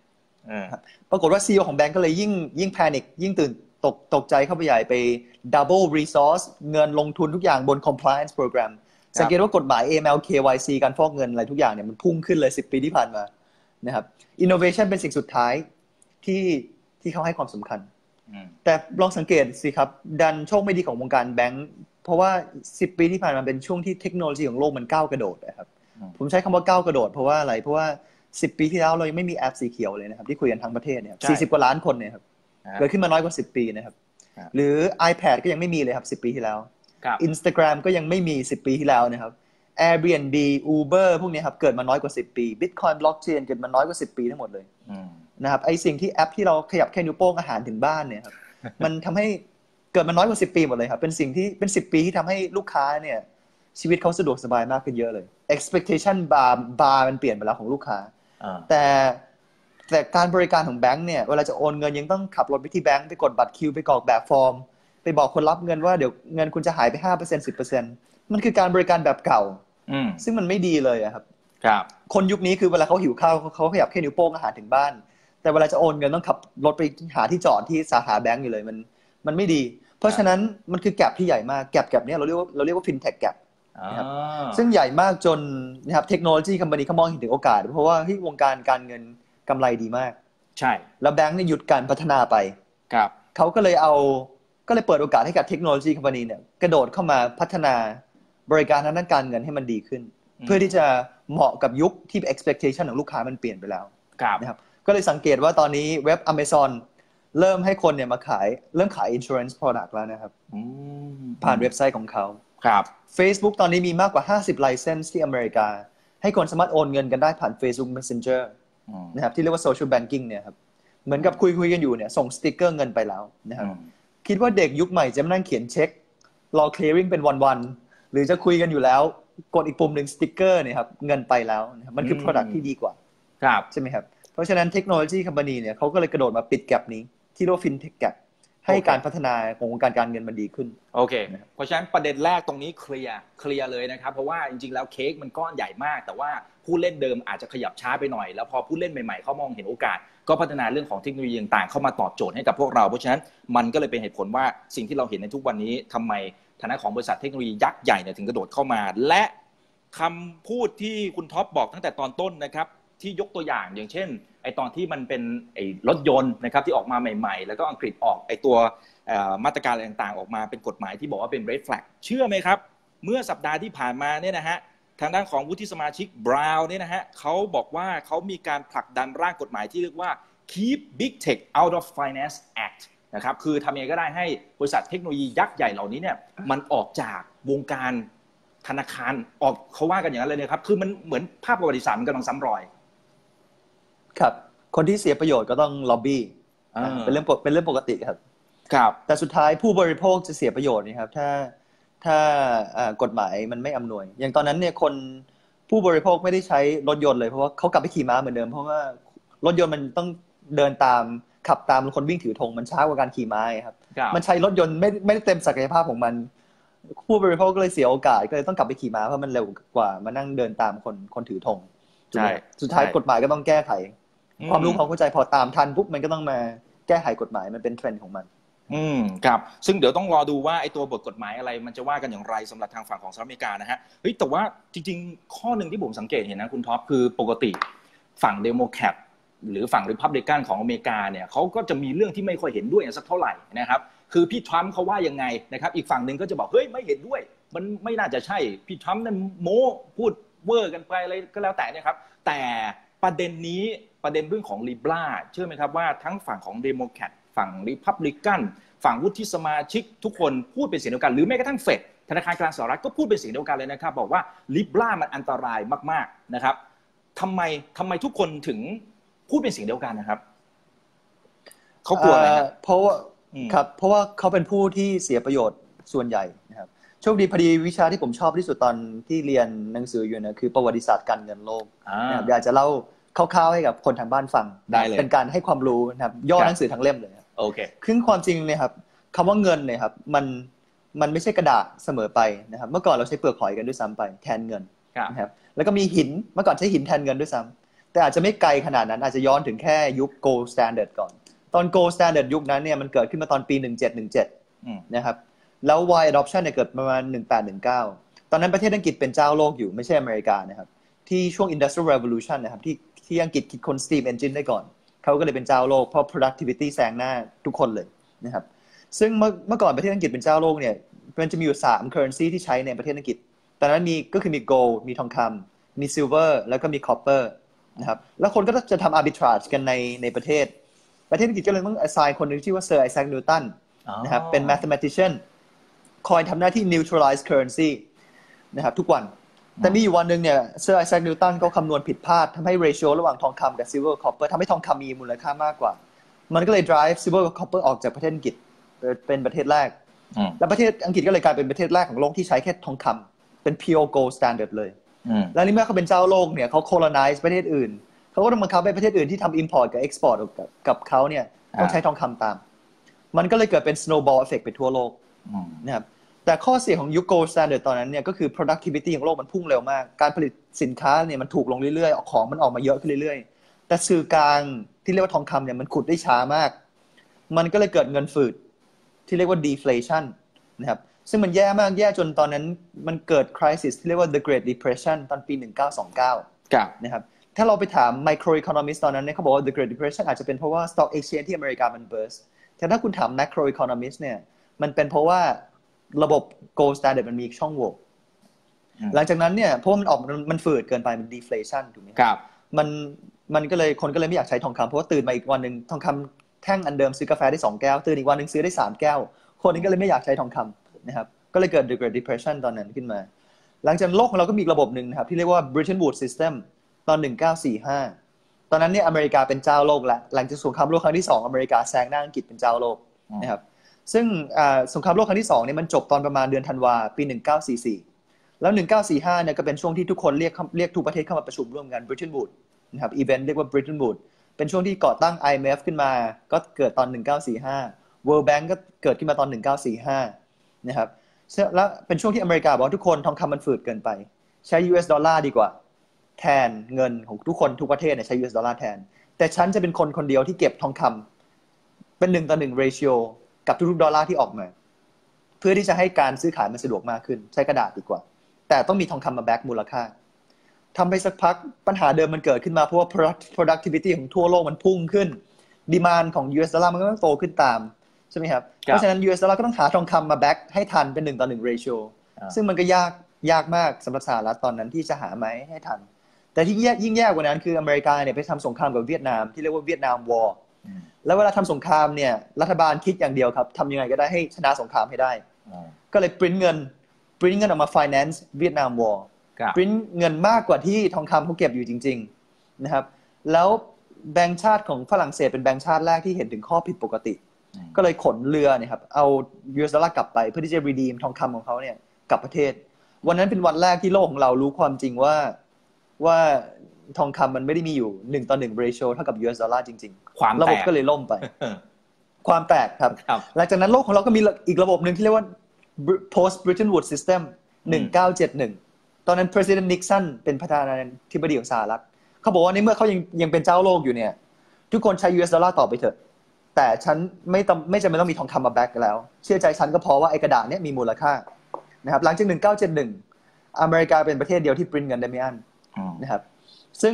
ปรากฏว่า ซี อี โอ ของแบงก์ก็เลยยิ่งยิ่งแพนิคยิ่งตื่นตกตกใจเข้าไปใหญ่ไป double resource เงินลงทุนทุกอย่างบน compliance program สังเกตว่ากฎหมาย เอ เอ็ม แอล เค วาย ซี การฟอกเงินอะไรทุกอย่างเนี่ยมันพุ่งขึ้นเลยสิบปีที่ผ่านมานะครับ innovation เป็นสิ่งสุดท้ายที่ที่เขาให้ความสำคัญแต่ลองสังเกตสิครับดันโชคไม่ดีของวงการแบงก์เพราะว่าสิบปีที่ผ่านมาเป็นช่วงที่เทคโนโลยีของโลกมันก้าวกระโดดนะครับผมใช้คำว่าก้าวกระโดดเพราะว่าอะไรเพราะว่าสิบปีที่แล้วเรายังไม่มีแอปสีเขียวเลยนะครับที่คุยกันทั้งประเทศเนี่ยสี่สิบกว่าล้านคนเนี่ยครับเกิดขึ้นมาน้อยกว่าสิบปีนะครับหรือ iPad ก็ยังไม่มีเลยครับสิบปีที่แล้ว Instagram ก็ยังไม่มีสิบปีที่แล้วนะครับ Airbnb Uber พวกนี้ครับเกิดมาน้อยกว่าสิบปี Bitcoin Blockchain เกิดมาน้อยกว่าสิบปีทั้งหมดเลยนะครับไอ้สิ่งที่แอปที่เราขยับแค่นิ้วโป้งอาหารถึงบ้านเนี่ยครับมันทำให้เกิดมาน้อยกว่าสิบปีหมดเลยครับเป็นสิ่งที่เป็นสิบปีที่ทำให้ลูกค้าเนี่ยชีวิตเขาสะดวกสบายมากขึ้นเยอะเลย expectation bar bar มันเปลี่ยนไปแล้วของลูกค้าแต่แต่การบริการของแบงค์เนี่ยเวลาจะโอนเงินยังต้องขับรถไปที่แบงค์ไปกดบัตรคิวไปกรอกแบบฟอร์มไปบอกคนรับเงินว่าเดี๋ยวเงินคุณจะหายไป ห้าเปอร์เซ็นต์ สิบเปอร์เซ็นต์ มันคือการบริการแบบเก่าซึ่งมันไม่ดีเลยครับคนยุคนี้คือเวลาเขาหิวข้าวเขาขยับแค่นิ้วโป้งอาหารถึงบ้านแต่เวลาจะโอนเงินต้องขับรถไปหาที่จอดที่สาขาแบงค์อยู่เลยมันมันไม่ดีเพราะฉะนั้นมันคือแกลบที่ใหญ่มากแกลบแกลบนี้เราเรียกว่าเราเรียกว่า fintech gap นะครับซึ่งใหญ่มากจนนะครับเทคโนโลยีคอมพานีเขามองเห็นถึงโอกาสเพราะว่าที่วงการการเงินกำไรดีมากใช่แล้วแบงค์เนี่ยหยุดการพัฒนาไปครับเขาก็เลยเอาก็เลยเปิดโอกาสให้กับเทคโนโลยีคอมพานีเนี่ยกระโดดเข้ามาพัฒนาบริการทางด้านการเงินให้มันดีขึ้นเพื่อที่จะเหมาะกับยุคที่ expectation ของลูกค้ามันเปลี่ยนไปแล้วนะครับก็เลยสังเกตว่าตอนนี้เว็บ Amazon เริ่มให้คนเนี่ยมาขายเริ่มขาย insurance product แล้วนะครับผ่านเว็บไซต์ของเขาครับ Facebook ตอนนี้มีมากกว่าห้าสิบ license ที่อเมริกาให้คนสามารถโอนเงินกันได้ผ่าน Facebook Messenger นะครับที่เรียกว่า social banking เนี่ยครับเหมือนกับคุยคุยกันอยู่เนี่ยส่งสติ๊กเกอร์เงินไปแล้วนะครับคิดว่าเด็กยุคใหม่จะมานั่งเขียนเช็ครอ clearing เป็นวันๆหรือจะคุยกันอยู่แล้วกดอีกปุ่มหนึ่งสติ๊กเกอร์เนี่ยครับเงินไปแล้วมันคือ product ที่ดีกว่าครับใช่ไหมครับเพราะฉะนั้นเทคโนโลยีคอมพานีเนี่ยเขาก็เลยกระโดดมาปิดแกลบนี้ที่เรียกว่า fintech gap ให้การพัฒนาของวงการการเงินมันดีขึ้นโอเคเพราะฉะนั้นประเด็นแรกตรงนี้เคลียร์เคลียร์เลยนะครับเพราะว่าจริงๆแล้วเค้กมันก้อนใหญ่มากแต่ว่าผู้เล่นเดิมอาจจะขยับช้าไปหน่อยแล้วพอผู้เล่นใหม่ๆเขามองเห็นโอกาสก็พัฒนาเรื่องของเทคโนโลยีต่างๆเข้ามาตอบโจทย์ให้กับพวกเราเพราะฉะนั้นมันก็เลยเป็นเหตุผลว่าสิ่งที่เราเห็นในทุกวันนี้ทำไมฐานะของบริษัทเทคโนโลยียักษ์ใหญ่เนี่ยถึงกระโดดเข้ามาและคำพูดที่คุณท็อปบอกตั้งแต่ตอนต้นนะครับที่ยกตัวอย่างอย่างเช่นไอตอนที่มันเป็นไอรถยนต์นะครับที่ออกมาใหม่ๆแล้วก็อังกฤษออกไอตัวมาตรการอะไรต่างๆออกมาเป็นกฎหมายที่บอกว่าเป็น red flag เชื่อไหมครับเมื่อสัปดาห์ที่ผ่านมาเนี่ยนะฮะทางด้านของวุฒิสมาชิกบราวน์เนี่ยนะฮะเขาบอกว่าเขามีการผลักดันร่างกฎหมายที่เรียกว่า Keep Big Tech Out of Finance Act นะครับคือทำยังไงก็ได้ให้บริษัทเทคโนโลยียักษ์ใหญ่เหล่านี้เนี่ยมันออกจากวงการธนาคารออกเขาว่ากันอย่างนั้นเลยนะครับคือมันเหมือนภาพประวัติศาสตร์มันกำลังซ้ำรอยครับคนที่เสียประโยชน์ก็ต้องล็อบบี้เป็นเรื่องเป็นเรื่องปกติครับครับแต่สุดท้ายผู้บริโภคจะเสียประโยชน์นะครับถ้าถ้ากฎหมายมันไม่อำนวยอย่างตอนนั้นเนี่ยคนผู้บริโภคไม่ได้ใช้รถยนต์เลยเพราะว่าเขากลับไปขี่ม้าเหมือนเดิมเพราะว่ารถยนต์มันต้องเดินตามขับตามคนวิ่งถือธงมันช้ากว่าการขี่ม้าครับมันใช้รถยนต์ไม่ไม่ได้เต็มศักยภาพของมันผู้บริโภคก็เลยเสียโอกาสก็เลยต้องกลับไปขี่ม้าเพราะมันเร็วกว่ามานั่งเดินตามคนคนถือธงใช่สุดท้ายกฎหมายก็ต้องแก้ไขความรู้ความเข้าใจพอตามทันปุ๊บมันก็ต้องมาแก้ไขกฎหมายมันเป็นเทรนด์ของมันอืมครับซึ่งเดี๋ยวต้องรอดูว่าไอ้ตัวบทกฎหมายอะไรมันจะว่ากันอย่างไรสำหรับทางฝั่งของสหรัฐอเมริกานะฮะเฮ้ยแต่ว่าจริงๆข้อหนึ่งที่ผมสังเกตเห็นนะคุณท็อปคือปกติฝั่งเดโมแครตหรือฝั่งริพับลิกันของอเมริกาเนี่ยเขาก็จะมีเรื่องที่ไม่ค่อยเห็นด้วยสักเท่าไหร่นะครับคือพี่ทรัมป์เขาว่ายังไงนะครับอีกฝั่งนึงก็จะบอกเฮ้ยไม่เห็นด้วยมันไม่น่าจะใช่พี่ทรัมป์นั่นโม้พูดเวอร์กันไปอะไรก็แล้วแต่เนี่ยครับแต่ประเด็นนี้ประเด็นเรื่องของลิบราเชื่อไหมครับว่าทั้งฝั่งของเดโมแครตฝั่งริพับลิกันฝั่งวุฒิสมาชิกทุกคนพูดเป็นเสียงเดียวกันหรือแม้กระทั่งเฟดธนาคารกลางสหรัฐก็พูดเป็นเสียงเดียวกันเลยนะครับบอกว่าลิบรามันอันตรายมากๆนะครับทำไมทำไมทุกคนถึงพูดเป็นเสียงเดียวกันนะครับเขากลัวอะไรนะเพราะว่าครับเพราะว่าเขาเป็นผู้ที่เสียประโยชน์ส่วนใหญ่นะครับโชคดีพอดีวิชาที่ผมชอบที่สุดตอนที่เรียนหนังสืออยู่นะคือประวัติศาสตร์การเงินโลกนะครับอยากจะเล่าคร่าวๆให้กับคนทางบ้านฟังได้เลยเป็นการให้ความรู้นะครับย่อหนังสือทั้งเล่มเลยโอเคคือความจริงเนี่ยครับคำว่าเงินเนี่ยครับมันมันไม่ใช่กระดาษเสมอไปนะครับเมื่อก่อนเราใช้เปลือกหอยกันด้วยซ้ำไปแทนเงินนะครับแล้วก็มีหินเมื่อก่อนใช้หินแทนเงินด้วยซ้ำแต่แต่อาจจะไม่ไกลขนาดนั้นอาจจะย้อนถึงแค่ยุค gold standard ก่อนตอน gold standard ยุคนั้นเนี่ยมันเกิดขึ้นมาตอนปีหนึ่งเจ็ดหนึ่งเจ็ดนะครับแล้ว wide adoption เนี่ยเกิดประมาณหนึ่งแปดหนึ่งเก้าตอนนั้นประเทศอังกฤษเป็นเจ้าโลกอยู่ไม่ใช่อเมริกานะครับที่ช่วง industrial revolution นะครับที่ที่อังกฤษคิดค้น steam engine ได้ก่อนเขาก็เลยเป็นเจ้าโลกเพราะ productivity แซงหน้าทุกคนเลยนะครับซึ่งเมื่อเมื่อก่อนประเทศอังกฤษเป็นเจ้าโลกเนี่ยมันจะมีอยู่สาม currency ที่ใช้ในประเทศอังกฤษตอนนั้นมีก็คือมี gold มีทองคำมี silver แล้วก็มี copper นะครับแล้วคนก็จะทำ arbitrage กันในในประเทศประเทศอังกฤษก็เลยต้อง assign คนหนึ่งชื่อว่า Sir Isaac Newton นะครับเป็น mathematician คอยทำหน้าที่ neutralize currency นะครับทุกวันแต่มีอยู่วันหนึ่งเนี่ย Sir Isaac Newton ก็คำนวณผิดพลาดทำให้ ratio ระหว่างทองคำกับ silver copper ทำให้ทองคำมีมูลค่ามากกว่ามันก็เลย drive silver copper ออกจากประเทศอังกฤษเป็นประเทศแรกแล้วประเทศอังกฤษก็เลยกลายเป็นประเทศแรกของโลกที่ใช้แค่ทองคำเป็น pure gold standard เลยแล้วนี่เมื่อเขาเป็นเจ้าโลกเนี่ยเขา colonize ประเทศอื่นเขาก็ต้องบังคับให้ประเทศอื่นที่ทำ import กับ export กับกับเขาเนี่ยต้องใช้ทองคำตามมันก็เลยเกิดเป็น snowball effect ไปทั่วโลกนะครับแต่ข้อเสียของยุค gold standard ตอนนั้นเนี่ยก็คือ productivity ของโลกมันพุ่งเร็วมากการผลิตสินค้าเนี่ยมันถูกลงเรื่อยๆออกของมันออกมาเยอะขึ้นเรื่อยๆแต่สื่อกลางที่เรียกว่าทองคำเนี่ยมันขุดได้ช้ามากมันก็เลยเกิดเงินฝืดที่เรียกว่า deflation นะครับซึ่งมันแย่มากแย่จนตอนนั้นมันเกิด crisis ที่เรียกว่า the Great Depression ตอนปีหนึ่งเก้าสองเก้านะครับถ้าเราไปถาม micro economist ตอนนั้นเนี่ยเขาบอกว่า the Great Depression อาจจะเป็นเพราะว่า stock exchange ที่อเมริกามัน burst แต่ถ้าคุณถาม macro economist เนี่ยมันเป็นเพราะว่าระบบ gold standard มันมีช่องโหว่หลังจากนั้นเนี่ยเพราะว่ามันออกมันฝืดเกินไปมัน deflation ถูกไหมครับมันมันก็เลยคนก็เลยไม่อยากใช้ทองคำเพราะว่าตื่นมาอีกวันนึงทองคำแท่งอันเดิมซื้อกาแฟได้สองแก้วตื่นอีกวันนึงซื้อได้สามแก้วคนนี้ก็เลยไม่อยากใช้ทองคำนะครับก็เลยเกิด the Great Depression ตอนนั้นขึ้นมาหลังจากโลกของเราก็มีระบบหนึ่งนะครับที่เรียกว่า Bretton Woods System ตอนหนึ่งเก้าสี่ห้าตอนนั้นเนี่ยอเมริกาเป็นเจ้าโลกแล้วหลังจากสงครามโลกครั้งที่สองอเมริกาแซงหน้าอังกฤษเป็นเจ้าโลกนะครับซึ่งสงครามโลกครั้งที่สองเนี่ยมันจบตอนประมาณเดือนธันวาปีหนึ่งเก้าสี่สี่แล้วหนึ่งเก้าสี่ห้าเนี่ยก็เป็นช่วงที่ทุกคนเรียกเรียกทุกประเทศเข้ามาประชุมร่วมกัน Bretton Woods นะครับอีเวนต์เรียกว่า Bretton Woods เป็นช่วงที่ก่อตั้ง ไอ เอ็ม เอฟ ขึ้นมาก็เกิดตอนหนึ่งเก้าสี่ห้า World Bank ก็เกิดขึ้นมาตอนหนึ่งเก้าสี่ห้านะครับแล้วเป็นช่วงที่อเมริกาบอกทุกคนทองคำมันฝืดเกินไปใช้ ยู เอส ดอลลาร์ดีกว่าแทนเงินของทุกคนทุกประเทศเนี่ยใช้ ยู เอส ดอลลาร์แทนแต่ฉันจะเป็นคนคนเดียวที่เก็บทองคำเป็นหนึ่งต่อหนึ่ง ratio กับทุกๆดอลลาร์ที่ออกมาเพื่อที่จะให้การซื้อขายมันสะดวกมากขึ้นใช้กระดาษดีกว่าแต่ต้องมีทองคำมาแบ็กมูลค่าทำไปสักพักปัญหาเดิมมันเกิดขึ้นมาเพราะว่า productivity ของทั่วโลกมันพุ่งขึ้น demand ของ ยู เอส ดอลลาร์มันก็ต้องโตขึ้นตามใช่ไหมครับเพราะฉะนั้น ยู เอส ดอลลาร์ก็ต้องหาทองคำมาแบ็กให้ทันเป็นหนึ่งต่อหนึ่ง ratio ซึ่งมันก็ยากยากมากสำหรับสหรัฐตอนนั้นที่จะหาไหมให้ทันแต่ที่ยิ่งแย่กว่านั้นคืออเมริกาเนี่ยไปทำสงครามกับเวียดนามที่เรียกว่าเวียดนามวอร์แล้วเวลาทำสงครามเนี่ยรัฐบาลคิดอย่างเดียวครับทำยังไงก็ได้ให้ชนะสงครามให้ได้ก็เลยปริ้นเงินปริ้นเงินออกมา finance เวียดนามวอร์ปริ้นเงินมากกว่าที่ทองคำเขาเก็บอยู่จริงๆนะครับแล้วแบงก์ชาติของฝรั่งเศสเป็นแบงก์ชาติแรกที่เห็นถึงข้อผิดปกติก็เลยขนเรือเนี่ยครับเอา ยู เอส ดอลลาร์กลับไปเพื่อที่จะ redeem ทองคำของเขาเนี่ยกลับประเทศวันนั้นเป็นวันแรกที่โลกของเรารู้ความจริงว่าว่าทองคำมันไม่ได้มีอยู่หนึ่งต่อหนึ่ง ratio เท่ากับ ยู เอส ดอลลาร์จริงๆระบบก็เลยล่มไปความแตกครับหลังจากนั้นโลกของเราก็มีอีกระบบนึงที่เรียกว่า post Bretton Woods system หนึ่งเก้าเจ็ดหนึ่งตอนนั้น President Nixon เป็นประธานาธิบดีของสหรัฐเขาบอกว่าในเมื่อเขายังยังเป็นเจ้าโลกอยู่เนี่ยทุกคนใช้ ยู เอส ดอลลาร์ต่อไปเถอะแต่ฉันไม่ต้องไม่จำเป็นต้องมีทองคำมาแบ็กแล้วเชื่อใจฉันก็พอว่าไอ้กระดาษเนี้ยมีมูลค่านะครับหลังจากหนึ่งเก้าเจ็ดหนึ่งอเมริกาเป็นประเทศเดียวที่ปริ้นเงินได้ไม่อั้นนะครับซึ่ง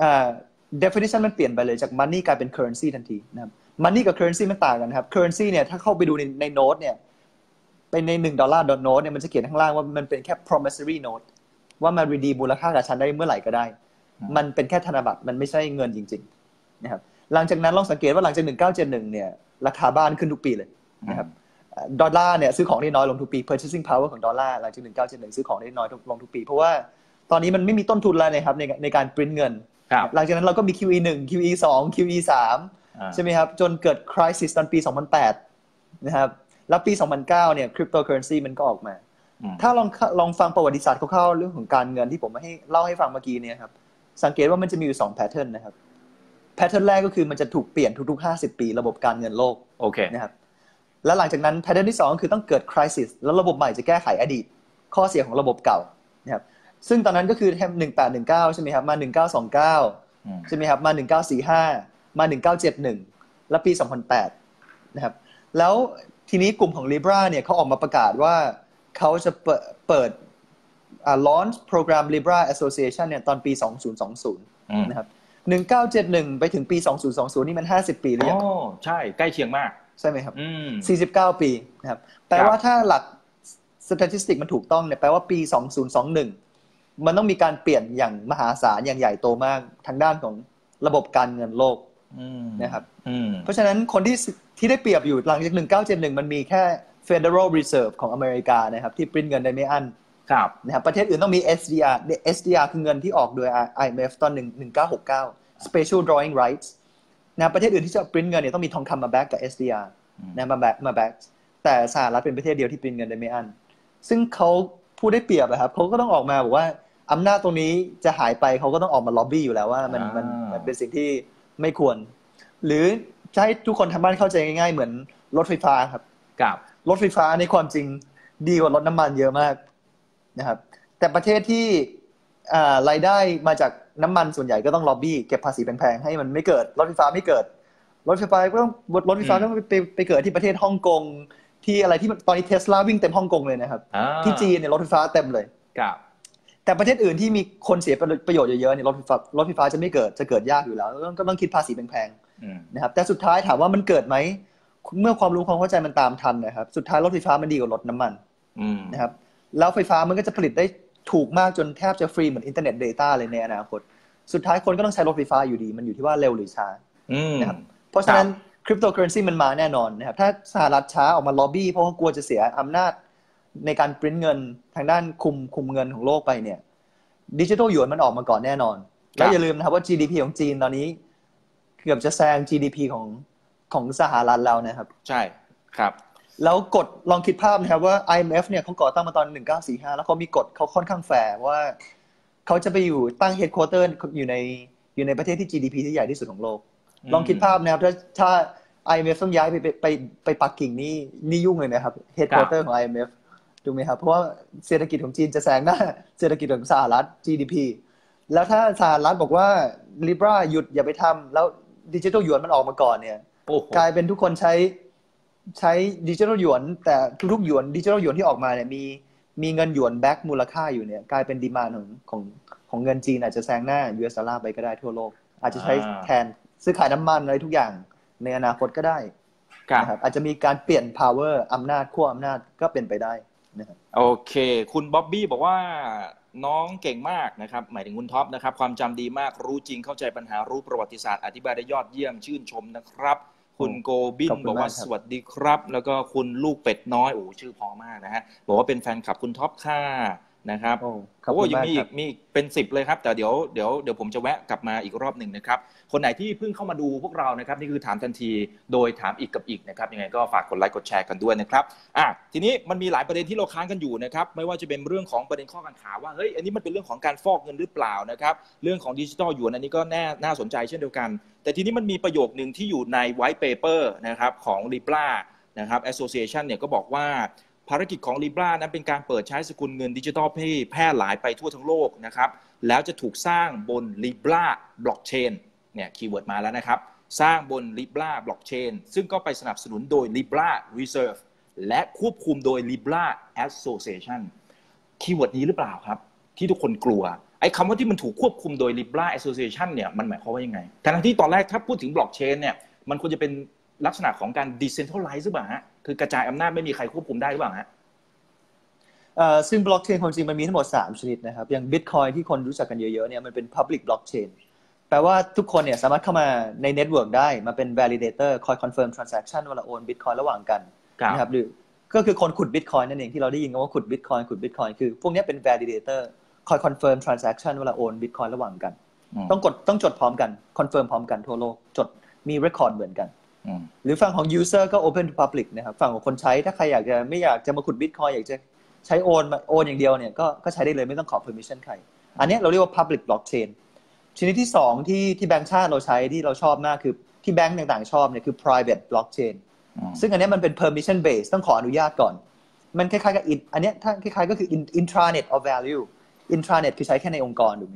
definition มันเปลี่ยนไปเลยจาก money กลายเป็น currency ทันทีนะครับ money กับ currency มันต่างกันครับ currency เนี่ยถ้าเข้าไปดูในในโน้ตเนี่ยเป็นในหนึ่งดอลลาร์โน้ตเนี่ยมันจะเขียนข้างล่างว่ามันเป็นแค่ promissory note ว่ามัน redeem มูลค่ากับฉันได้เมื่อไหร่ก็ได้มันเป็นแค่ธนบัตรมันไม่ใช่เงินจริงๆนะครับหลังจากนั้นลองสังเกตว่าหลังจากหนึ่งเก้าเจ็ดหนึ่งเนี่ยราคาบ้านขึ้นทุกปีเลยนะครับดอลลาร์เนี่ยซื้อของได้น้อยลงทุกปี purchasing power ของดอลลาร์หลังจากหนึ่งเก้าเจ็ดหนึ่งซื้อของได้น้อยลงทุกปีเพราะว่าตอนนี้มันไม่มีต้นทุนแล้วนะครับในในการปริ้นเงินหลังจากนั้นเราก็มี คิว อี หนึ่ง คิว อี สอง คิว อี สามใช่ไหมครับจนเกิด crisis ตอนปีสองพันแปดนะครับแล้วปีสองพันเก้าเนี่ย cryptocurrency มันก็ออกมาถ้าลองลองฟังประวัติศาสตร์คร่าวๆเรื่องของการเงินที่ผมให้เล่าให้ฟังเมื่อกี้เนี่ยครับสังเกตว่ามันจะมีอยู่สอง pattern นะครับ pattern แรกก็คือมันจะถูกเปลี่ยนทุกๆห้าสิบปีระบบการเงินโลกโอเคนะครับแล้วหลังจากนั้น pattern ที่สองก็คือต้องเกิด crisis แล้วระบบใหม่จะแก้ไขอดีตข้อเสียของระบบเก่านะครับซึ่งตอนนั้นก็คือหนึ่งแปดหนึ่งเก้าใช่ไหมครับมาหนึ่งเก้าสองเก้าใช่ไหมครับมาหนึ่งเก้าสี่ห้ามาหนึ่งเก้าเจ็ดหนึ่งแล้วปีสองพันแปดนะครับแล้วทีนี้กลุ่มของ Libra เนี่ยเขาออกมาประกาศว่าเขาจะเปิดอ่า launch โปรแกรม Libra Association เนี่ยตอนปีสองพันยี่สิบนะครับหนึ่งเก้าเจ็ดหนึ่งไปถึงปีสองพันยี่สิบนี่มันห้าสิบปีหรือยังอ๋อใช่ใกล้เคียงมากใช่ไหมครับสี่สิบเก้าปีนะครับแปลว่าถ้าหลัก statistic มันถูกต้องเนี่ยแปลว่าปีสองพันยี่สิบมันต้องมีการเปลี่ยนอย่างมหาศาลอย่างใหญ่โตมากทางด้านของระบบการเงินโลกนะครับเพราะฉะนั้นคนที่ที่ได้เปรียบอยู่หลังจากหนึ่งเก้าเจ็ดหนึ่งมันมีแค่ Federal Reserve ของอเมริกานะครับที่ปริ้นเงินได้ไม่อั้นนะครับประเทศอื่นต้องมี เอส ดี อาร์ เอส ดี อาร์ คือเงินที่ออกโดย ไอ เอ็ม เอฟ ตอนหนึ่งเก้าหกเก้า Special Drawing Rights นะประเทศอื่นที่จะปริ้นเงินเนี่ยต้องมีทองคำมาแบ็กกับ เอส ดี อาร์ นะมาแบ็กมาแบ็กแต่สหรัฐเป็นประเทศเดียวที่ปริ้นเงินได้ไม่อั้นซึ่งเขาผู้ได้เปรียบอะครับเขาก็ต้องออกมาบอกว่าอำนาจตรงนี้จะหายไปเขาก็ต้องออกมาล็อบบี้อยู่แล้วว่ามันมันมันเป็นสิ่งที่ไม่ควรหรือจะให้ทุกคนทางบ้านเข้าใจง่ายๆเหมือนรถไฟฟ้าครับกับรถไฟฟ้าในความจริงดีกว่ารถน้ำมันเยอะมากนะครับแต่ประเทศที่อ่ารายได้มาจากน้ำมันส่วนใหญ่ก็ต้องล็อบบี้เก็บภาษีแพงๆให้มันไม่เกิดรถไฟฟ้าไม่เกิดรถไฟฟ้าก็ต้องรถไฟฟ้าก็ไปไปเกิดที่ประเทศฮ่องกงที่อะไรที่ตอนนี้ Tesla วิ่งเต็มฮ่องกงเลยนะครับที่จีนเนี่ยรถไฟฟ้าเต็มเลยครับแต่ประเทศอื่นที่มีคนเสียประโยชน์เยอะๆเนี่ยรถไฟฟ้ารถไฟฟ้าจะไม่เกิดจะเกิดยากอยู่แล้วก็ต้องคิดภาษีแพงๆนะครับแต่สุดท้ายถามว่ามันเกิดไหมเมื่อความรู้ความเข้าใจมันตามทันนะครับสุดท้ายรถไฟฟ้ามันดีกว่ารถน้ำมันนะครับแล้วไฟฟ้ามันก็จะผลิตได้ถูกมากจนแทบจะฟรีเหมือนอินเทอร์เน็ต data เลยในอนาคตสุดท้ายคนก็ต้องใช้รถไฟฟ้าอยู่ดีมันอยู่ที่ว่าเร็วหรือช้านะครับเพราะฉะนั้นคริปโตเคอเรนซีมันมาแน่นอนนะครับถ้าสหรัฐช้าออกมาล็อบบี้เพราะว่ากลัวจะเสียอำนาจในการปริ้นเงินทางด้านคุมคุมเงินของโลกไปเนี่ยดิจิทัลหยวนมันออกมาก่อนแน่นอนแล้วอย่าลืมนะครับว่า จี ดี พี ของจีนตอนนี้เกือบจะแซง จี ดี พี ของของสหรัฐแล้วนะครับใช่ครับแล้วกฎลองคิดภาพนะครับว่า ไอ เอ็ม เอฟ เนี่ยเขาก่อตั้งมาตอนหนึ่งเก้าสี่ห้าแล้วเขามีกฎเขาค่อนข้างแฟร์ว่าเขาจะไปอยู่ตั้ง headquarter อยู่ในอยู่ในประเทศที่ จี ดี พี ที่ใหญ่ที่สุดของโลกลองคิดภาพนะครับถ้าถ้า ไอ เอ็ม เอฟ ต้องย้ายไปไปไปไปปักกิ่งนี่นี่ยุ่งเลยนะครับ headquarter ของ ไอ เอ็ม เอฟ ถูกไหมครับเพราะว่าเศรษฐกิจของจีนจะแซงหน้าเศรษฐกิจของสหรัฐ จี ดี พี แล้วถ้าสหรัฐบอกว่า Libra หยุดอย่าไปทำแล้วดิจิทัลหยวนมันออกมาก่อนเนี่ยกลายเป็นทุกคนใช้ใช้ดิจิทัลหยวนแต่ทุกๆหยวนดิจิทัลหยวนที่ออกมาเนี่ยมีมีเงินหยวนแบ็กมูลค่าอยู่เนี่ยกลายเป็นดีมานด์ของของของเงินจีนอาจจะแซงหน้า ยู เอส ดอลลาร์ไปก็ได้ทั่วโลกอาจจะใช้แทนซื้อขายน้ำมันอะไรทุกอย่างในอนาคตก็ได้นะครับอาจจะมีการเปลี่ยน power อำนาจขั้วอำนาจก็เป็นไปได้นะครับโอเคคุณบ๊อบบี้บอกว่าน้องเก่งมากนะครับหมายถึงคุณท็อปนะครับความจำดีมากรู้จริงเข้าใจปัญหารู้ประวัติศาสตร์อธิบายได้ยอดเยี่ยมชื่นชมนะครับคุณโกบินบอกว่าสวัสดีครับแล้วก็คุณลูกเป็ดน้อยโอ้ชื่อพอมากนะฮะบอกว่าเป็นแฟนคลับคุณท็อปค่ะนะครับโอ้ยังมีอีกมีเป็นสิบเลยครับแต่เดี๋ยวเดี๋ยวเดี๋ยวผมจะแวะกลับมาอีกรอบหนึ่งนะครับคนไหนที่เพิ่งเข้ามาดูพวกเรานะครับนี่คือถามทันทีโดยถามอีกกับอีกนะครับยังไงก็ฝากกดไลค์กดแชร์กันด้วยนะครับอ่ะทีนี้มันมีหลายประเด็นที่เราค้างกันอยู่นะครับไม่ว่าจะเป็นเรื่องของประเด็นข้อกังขาว่าเฮ้ยอันนี้มันเป็นเรื่องของการฟอกเงินหรือเปล่านะครับเรื่องของดิจิทัลหยวนอันนี้ก็แน่น่าสนใจเช่นเดียวกันแต่ทีนี้มันมีประโยคนึงที่อยู่ใน white paper นะครับของ Libra นะครับ Association เนี่ยก็บอกว่าภารกิจของ Libra นั้นเป็นการเปิดใช้สกุลเงินดิจิทัลที่แพร่หลายไปทั่วทั้งโลกนะครับแล้วจะถูกสร้างบน Libra Blockchain เนี่ยคีย์เวิร์ดมาแล้วนะครับสร้างบน Libra Blockchain ซึ่งก็ไปสนับสนุนโดย Libra Reserve และควบคุมโดย Libra Association คีย์เวิร์ดนี้หรือเปล่าครับที่ทุกคนกลัวไอ้คำว่าที่มันถูกควบคุมโดย Libra Association เนี่ยมันหมายความว่ายังไงทั้งที่ตอนแรกถ้าพูดถึง Blockchain เนี่ยมันควรจะเป็นลักษณะของการ decentralize หรือเปล่าฮะคือกระจายอำนาจไม่มีใครควบคุมได้หรือเปล่าฮะเอ่อซึ่ง blockchain ความจริงมันมีทั้งหมดสามชนิดนะครับอย่าง Bitcoin ที่คนรู้จักกันเยอะๆเนี่ยมันเป็น public blockchain แปลว่าทุกคนเนี่ยสามารถเข้ามาใน network ได้มาเป็น validator คอย confirm transaction เวลาโอน Bitcoin ระหว่างกันนะครับหรือก็คือคนขุด Bitcoin นั่นเองที่เราได้ยินกันว่าขุด Bitcoin ขุด Bitcoin คือพวกนี้เป็น validator คอย confirm transaction เวลาโอน Bitcoin ระหว่างกันต้องกดต้องจดพร้อมกัน confirm พร้อมกันทั่วโลกจดมี record เหมือนกันหรือฝั่งของ user ก็ open to public นะครับฝั่งของคนใช้ถ้าใครอยากจะไม่อยากจะมาขุด Bitcoin อยากจะใช้โอนโอนอย่างเดียวเนี่ยก็ก็ใช้ได้เลยไม่ต้องขอ permission ใครอันนี้เราเรียกว่า public blockchain ชนิดที่สองที่ที่แบงก์ชาติเราใช้ที่เราชอบมากคือที่แบงก์ต่างๆชอบเนี่ยคือ private blockchain ซึ่งอันนี้มันเป็น permission based ต้องขออนุญาตก่อนมันคล้ายๆกับอันนี้ถ้าคล้ายๆก็คือ intranet of value intranet คือใช้แค่ในองค์กรถูกไหมครับ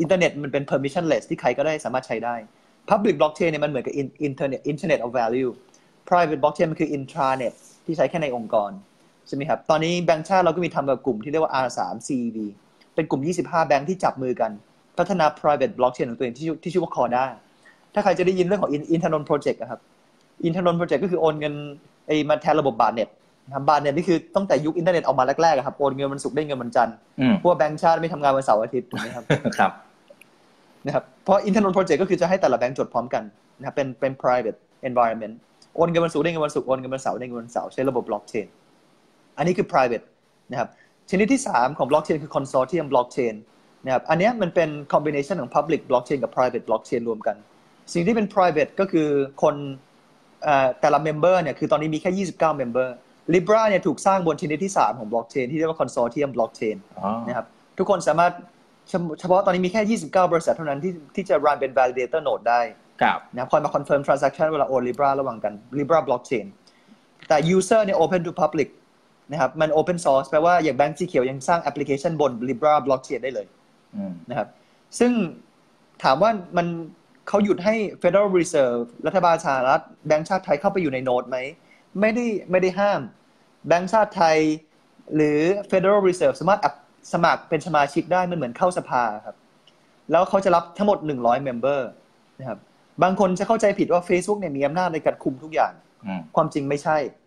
อินเทอร์เน็ตมันเป็น permissionless ที่ใครก็ได้สามารถใช้ได้ public blockchain เนี่ยมันเหมือนกับ internet internet of value private blockchain มันคือ intranet ที่ใช้แค่ในองค์กรใช่ไหมครับตอนนี้แบงก์ชาติเราก็มีทำแบบกลุ่มที่เรียกว่า อาร์ ทรี ซี อี บี เป็นกลุ่มยี่สิบห้าแบงก์ที่จับมือกันพัฒนา private blockchain ของตัวเองที่ที่ชื่อว่า Corda ถ้าใครจะได้ยินเรื่องของ Internode project นะครับ Internode project ก็คือโอนเงินไอ้มาแทนระบบบาทเน็ตนะครับบาทเน็ตนี่คือตั้งแต่ยุคอินเทอร์เน็ตออกมาแรกๆครับโอนเงินวันศุกร์ได้เงินวันจันทร์เพราะว่าแบงก์ชาติไม่ทำงานวันเสาร์อาทิตย์ถูกไหมครับครับนะครับเพราะ Internode project ก็คือจะให้แต่ละแบงก์จดพร้อมกันนะครับเป็นเป็น private environment โอนเงินวันศุกร์ได้เงินวันศุกร์โอนเงินวันเสาร์ได้เงินวันเสาร์ใช้ระบบ blockchain อันนี้คือ private นะครับชนิดที่สามของ blockchain คือ consortium blockchain นะครับอันนี้มันเป็น combination ของ public blockchain กับ private blockchain รวมกันสิ่งที่เป็น private ก็คือคนแต่ละ member เนี่ยคือตอนนี้มีแค่ยี่สิบเก้า member Libra เนี่ยถูกสร้างบนชนิดที่สามของ blockchain ที่เรียกว่า consortium blockchain นะครับทุกคนสามารถเฉพาะตอนนี้มีแค่ยี่สิบเก้าบริษัทเท่านั้นที่ที่จะ run เป็น validator node ได้นะครับคอยมา confirm transaction เวลาโอน Libra ระหว่างกัน Libra blockchain แต่ user เนี่ย open to public นะครับมัน open source แปลว่าอย่างแบงก์สีเขียวยังสร้างแอปพลิเคชันบน Libra blockchain ได้เลยนะครับซึ่งถามว่ามันเขาหยุดให้ Federal Reserve รัฐบาลสหรัฐแบงก์ชาติไทยเข้าไปอยู่ในโนดไหมไม่ได้ไม่ได้ห้ามแบงก์ชาติไทยหรือ Federal Reserve สามารถสมัครเป็นสมาชิกได้มันเหมือนเข้าสภาครับแล้วเขาจะรับทั้งหมดหนึ่งร้อย member นะครับบางคนจะเข้าใจผิดว่า Facebook เนี่ยมีอำนาจในการคุมทุกอย่างความจริงไม่ใช่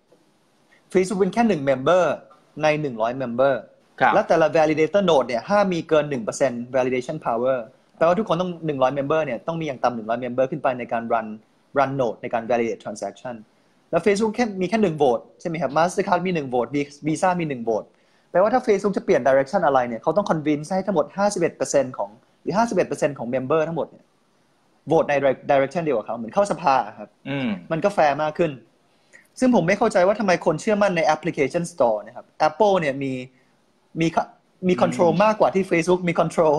Facebook เป็นแค่หนึ่ง member ในหนึ่งร้อย member และแต่ละ validator node เนี่ยห้ามมีเกิน หนึ่งเปอร์เซ็นต์ validation power แปลว่าทุกคนต้องหนึ่งร้อย member เนี่ยต้องมีอย่างต่ำหนึ่งร้อย member ขึ้นไปในการ run run node ในการ validate transaction แล้ว Facebook แค่มีแค่หนึ่งโหวตใช่ไหมครับ Mastercard มีหนึ่งโหวต Visa มีหนึ่งโหวตแปลว่าถ้า Facebook จะเปลี่ยน direction อะไรเนี่ยเขาต้อง convince ให้ทั้งหมด ห้าสิบเอ็ดเปอร์เซ็นต์ ของหรือ ห้าสิบเอ็ดเปอร์เซ็นต์ ของ member ทั้งหมดเนี่ยโหวตใน direction เดียวกับเขาเหมือนเข้าสภาครับมันก็แฟร์มากขึ้นซึ่งผมไม่เข้าใจว่าทำไมคนเชื่อมั่นใน application store นะครับ Apple เนี่ยมีมีมี control มากกว่าที่ Facebook มี control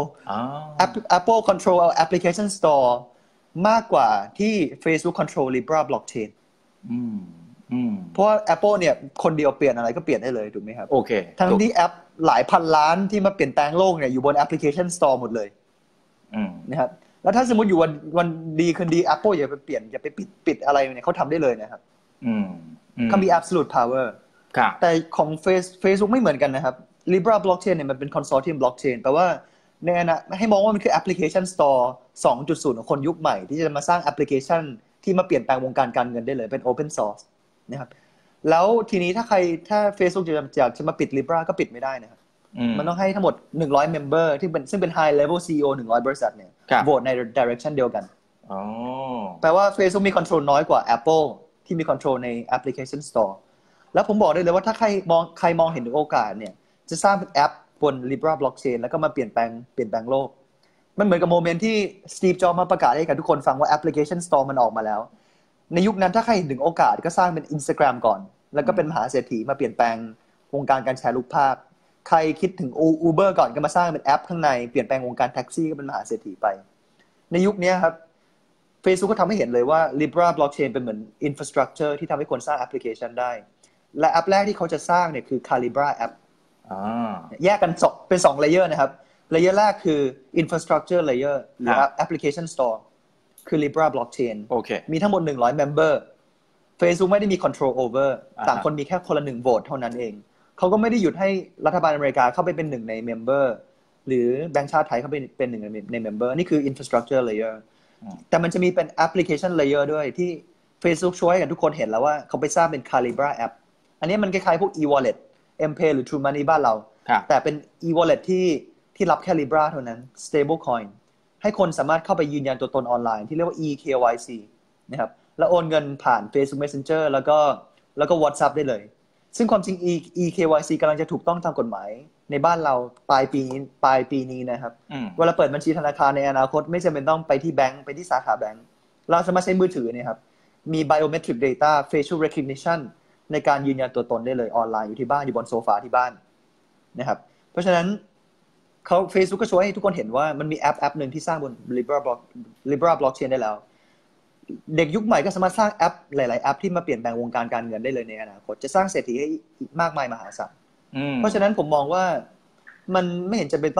Apple control application store มากกว่าที่ Facebook control Libra blockchain เพราะว่า Apple เนี่ยคนเดียวเปลี่ยนอะไรก็เปลี่ยนได้เลยถูกไหมครับโอเคทั้งที่แอปหลายพันล้านที่มาเปลี่ยนแปลงโลกเนี่ยอยู่บน application store หมดเลยนะครับแล้วถ้าสมมติอยู่วันวันดีคืนดี Apple อย่าไปเปลี่ยนอย่าไปปิดปิดอะไรเนี่ยเขาทำได้เลยนะครับเขามี absolute power แต่ของ Facebook ไม่เหมือนกันนะครับ Libra blockchain เนี่ยมันเป็น consortium blockchain แปลว่าในอนาคตให้มองว่ามันคือ application store สองจุดศูนย์ ของคนยุคใหม่ที่จะมาสร้างแอปพลิเคชันที่มาเปลี่ยนแปลงวงการการเงินได้เลยเป็น open source นะครับแล้วทีนี้ถ้าใครถ้า Facebook จะอยากจะมาปิด Libra ก็ปิดไม่ได้นะครับมันต้องให้ทั้งหมดหนึ่งร้อย member ที่เป็นซึ่งเป็น high level ซี อี โอ หนึ่งร้อยบริษัทเนี่ยโหวตใน direction เดียวกันอ๋อแปลว่า Facebook มี control น้อยกว่า Apple ที่มี control ใน application store แล้วผมบอกได้เลยว่าถ้าใครมองใครมองเห็นถึงโอกาสเนี่ยจะสร้างเป็นแอปบน Libra blockchain แล้วก็มาเปลี่ยนแปลงเปลี่ยนแปลงโลกมันเหมือนกับโมเมนต์ที่ Steve Jobs มาประกาศให้กับทุกคนฟังว่า application store มันออกมาแล้วในยุคนั้นถ้าใครเห็นถึงโอกาสก็สร้างเป็น Instagram ก่อนแล้วก็เป็นมหาเศรษฐีมาเปลี่ยนแปลงวงการการแชร์รูปภาพใครคิดถึง Uber ก่อนก็มาสร้างเป็นแอปข้างในเปลี่ยนแปลงวงการแท็กซี่ก็เป็นมหาเศรษฐีไปในยุคนี้ครับ Facebook ก็ทำให้เห็นเลยว่า Libra blockchain เป็นเหมือน infrastructure ที่ทำให้คนสร้างแอปพลิเคชันได้และแอปแรกที่เขาจะสร้างเนี่ยคือ Calibra app แยกกันเป็นสอง layer นะครับ layer แรกคือ infrastructure layer หรือ application store คือ Libra blockchain โอเคมีทั้งหมดหนึ่งร้อย member Facebook ไม่ได้มี control over ต่างคนมีแค่คนละหนึ่งโหวตเท่านั้นเองเขาก็ไม่ได้หยุดให้รัฐบาลอเมริกาเข้าไปเป็นหนึ่งใน member หรือแบงก์ชาติไทยเข้าไปเป็นหนึ่งใน member นี่คือ infrastructure layer แต่มันจะมีเป็น application layer ด้วยที่ Facebook ช่วยให้ทุกคนเห็นแล้วว่าเขาไปสร้างเป็น Calibra app อันนี้มันคล้ายๆพวก e-wallet M-Pay หรือ True Money บ้านเราแต่เป็น e-wallet ที่ที่รับแค่ Libra เท่านั้น stable coin ให้คนสามารถเข้าไปยืนยันตัวตนออนไลน์ที่เรียกว่า อี เค วาย ซี นะครับแล้วโอนเงินผ่าน Facebook Messenger แล้วก็แล้วก็ WhatsApp ได้เลยซึ่งความจริง อี เค วาย ซี กำลังจะถูกต้องตามกฎหมายในบ้านเราปลายปีปลายปีนี้นะครับเวลาเปิดบัญชีธนาคารในอนาคตไม่จำเป็นต้องไปที่แบงก์ไปที่สาขาแบงก์เราสามารถใช้มือถือเนี่ยครับมี biometric data facial recognition ในการยืนยันตัวตนได้เลยออนไลน์อยู่ที่บ้านอยู่บนโซฟาที่บ้านนะครับเพราะฉะนั้นเขา Facebook ก็ช่วยให้ทุกคนเห็นว่ามันมีแอปแอปหนึ่งที่สร้างบน Libra Block Libra blockchain ได้แล้วเด็กยุคใหม่ก็สามารถสร้างแอปหลายๆแอปที่มาเปลี่ยนแปลงวงการการเงินได้เลยในอนาคตจะสร้างเศรษฐีให้มากมายมหาศาลเพราะฉะนั้นผมมองว่ามันไม่เห็นจะเป็นต้อง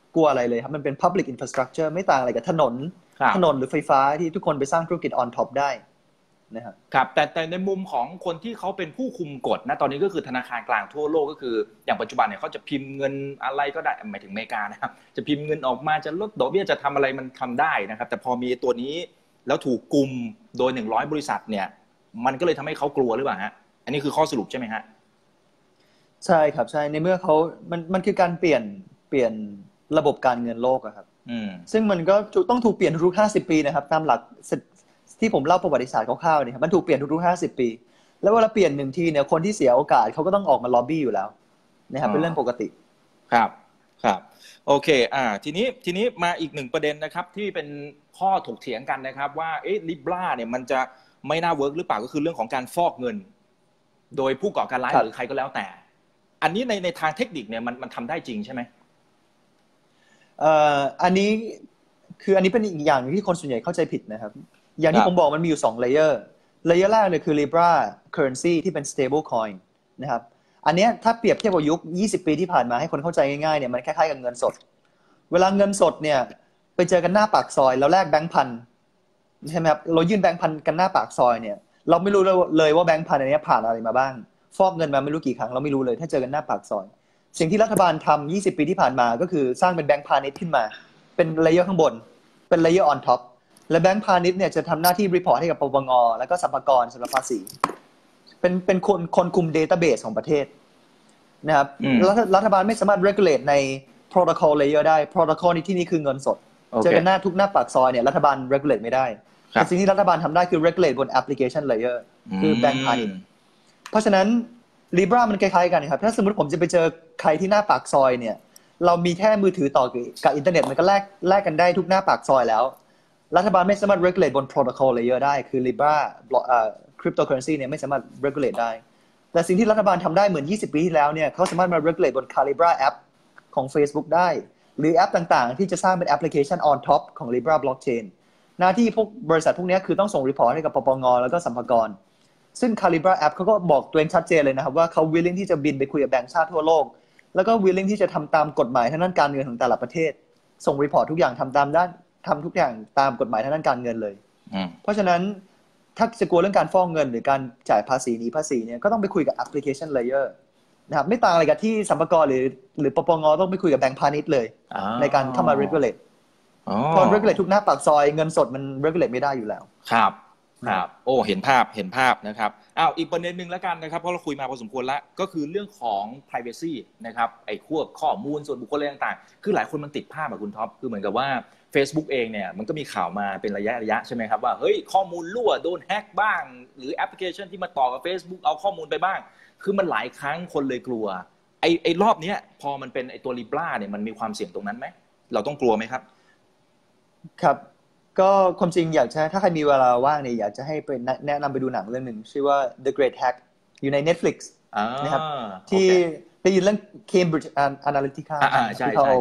กลัวอะไรเลยครับมันเป็น public infrastructure ไม่ต่างอะไรกับถนนถนนหรือไฟฟ้าที่ทุกคนไปสร้างธุรกิจ on top ได้นะครับครับแต่แต่ในมุมของคนที่เขาเป็นผู้คุมกฎนะตอนนี้ก็คือธนาคารกลางทั่วโลกก็คืออย่างปัจจุบันเนี่ยเขาจะพิมพ์เงินอะไรก็ได้หมายถึงอเมริกานะครับจะพิมพ์เงินออกมาจะลดดอกเบี้ยจะทำอะไรมันทำได้นะครับแต่พอมีตัวนี้แล้วถูกกุมโดยหนึ่งร้อยบริษัทเนี่ยมันก็เลยทำให้เขากลัวหรือเปล่าฮะอันนี้คือข้อสรุปใช่ไหมฮะใช่ครับใช่ในเมื่อเขามันมันคือการเปลี่ยนเปลี่ยนระบบการเงินโลกอะครับซึ่งมันก็ต้องถูกเปลี่ยนทุกๆห้าสิบปีนะครับตามหลักที่ผมเล่าประวัติศาสตร์คร่าวๆเนี่ยมันถูกเปลี่ยนทุกๆห้าสิบปีแล้วเวลาเปลี่ยนหนึ่งทีเนี่ยคนที่เสียโอกาสเขาก็ต้องออกมาล็อบบี้อยู่แล้วนะครับเป็นเรื่องปกติครับครับโอเคอ่าทีนี้ทีนี้มาอีกหนึ่งประเด็นนะครับที่เป็นข้อถกเถียงกันนะครับว่าเอ๊ะ Libra เนี่ยมันจะไม่น่าเวิร์กหรือเปล่าก็คือเรื่องของการฟอกเงินโดยผู้ก่อการร้ายหรือใครก็แล้วแต่อันนี้ในในทางเทคนิคเนี่ยมันมันทำได้จริงใช่ไหมเอ่ออันนี้คืออันนี้เป็นอีกอย่างที่คนส่วนใหญ่เข้าใจผิดนะครับอย่างที่ผมบอกมันมีอยู่สองเลเยอร์เลเยอร์แรกเลยคือ Libra currency ที่เป็น stable coin นะครับอันนี้ถ้าเปรียบเทียบกับยุคยี่สิบปีที่ผ่านมาให้คนเข้าใจง่ายๆเนี่ยมันคล้ายๆกับเงินสดเวลาเงินสดเนี่ยไปเจอกันหน้าปากซอยแล้วแลกแบงค์พันใช่ไหมครับเรายื่นแบงค์พันกันหน้าปากซอยเนี่ยเราไม่รู้เลยว่าแบงค์พันอันนี้ผ่านอะไรมาบ้างฟอกเงินมาไม่รู้กี่ครั้งเราไม่รู้เลยถ้าเจอกันหน้าปากซอยสิ่งที่รัฐบาลทำยี่สิบปีที่ผ่านมาก็คือสร้างเป็นแบงค์พาณิชย์ขึ้นมาเป็นเลเยอร์ข้างบนเป็นเลเยอร์ on top และแบงค์พาณิชย์เนี่ยจะทำหน้าที่รีพอร์ตให้กับปปงแล้วก็สรรพากรสำหรับภาษีเป็นเป็นคนคนคุม database ของประเทศนะครับรัฐบาลไม่สามารถ regulate ใน protocol layer ได้ protocol นี้ที่นี่คือเงินสด เจอกันหน้าทุกหน้าปากซอยเนี่ยรัฐบาล regulate ไม่ได้แต่สิ่งที่รัฐบาลทำได้คือ regulate บน application layer คือแบงค์พาณิชย์เพราะฉะนั้น Libra มันคล้ายๆกันครับถ้าสมมติผมจะไปเจอใครที่หน้าปากซอยเนี่ยเรามีแค่มือถือต่อกับอินเทอร์เน็ตมันก็แลกแลกกันได้ทุกหน้าปากซอยแล้วรัฐบาลไม่สามารถ regulate บน protocol layer ได้คือ Libra เอ่อ cryptocurrency เนี่ยไม่สามารถ regulate ได้แต่สิ่งที่รัฐบาลทำได้เหมือนยี่สิบปีที่แล้วเนี่ยเขาสามารถมา regulate บน Calibra app ของ Facebook ได้หรือแอปต่างๆที่จะสร้างเป็นแอปพลิเคชัน on top ของ Libra blockchain หน้าที่พวกบริษัทพวกนี้คือต้องส่งรีพอร์ตให้กับปปงแล้วก็สรรพากรซึ่ง Calibra app เขาก็บอกตัวเองชัดเจนเลยนะครับว่าเขา willing ที่จะบินไปคุยกับแบงก์ชาติทั่วโลกแล้วก็ willing ที่จะทำตามกฎหมายทางด้านการเงินของแต่ละประเทศส่งรีพอร์ตทุกอย่างทำตามด้านทำทุกอย่างตามกฎหมายทางด้านการเงินเลยเพราะฉะนั้นถ้าจะกลัวเรื่องการฟ้องเงินหรือการจ่ายภาษีหนีภาษีเนี่ยก็ต้องไปคุยกับ application layer นะครับไม่ต่างอะไรกับที่สรรพากรหรือหรือปปงต้องไปคุยกับแบงก์พาณิชย์เลยในการเข้ามา regulate พอ regulate ทุกหน้าปากซอยเงินสดมัน regulate ไม่ได้อยู่แล้วครับครับโอ้เห็นภาพเห็นภาพนะครับอ้าวอีกประเด็นนึงแล้วกันนะครับเพราะเราคุยมาพอสมควรแล้วก็คือเรื่องของ privacy นะครับไอ้พวกข้อมูลส่วนบุคคลอะไรต่างๆคือหลายคนมันติดภาพอ่ะคุณท็อปคือเหมือนกับว่า Facebook เองเนี่ยมันก็มีข่าวมาเป็นระยะระยะใช่ไหมครับว่าเฮ้ยข้อมูลรั่วโดนแฮ็กบ้างหรือแอปพลิเคชันที่มาต่อกับ Facebook เอาข้อมูลไปบ้างคือมันหลายครั้งคนเลยกลัวไอ้ไอ้รอบนี้พอมันเป็นไอ้ตัว Libra เนี่ยมันมีความเสี่ยงตรงนั้นไหมเราต้องกลัวไหมครับครับก็ความจริงอยากจะถ้าใครมีเวลาว่างเนี่ยอยากจะให้ไปแนะนำไปดูหนังเรื่องหนึ่งชื่อว่า The Great Hack อยู่ใน Netflix นะครับที่ได้ยินเรื่อง Cambridge Analytica ที่เขาเอา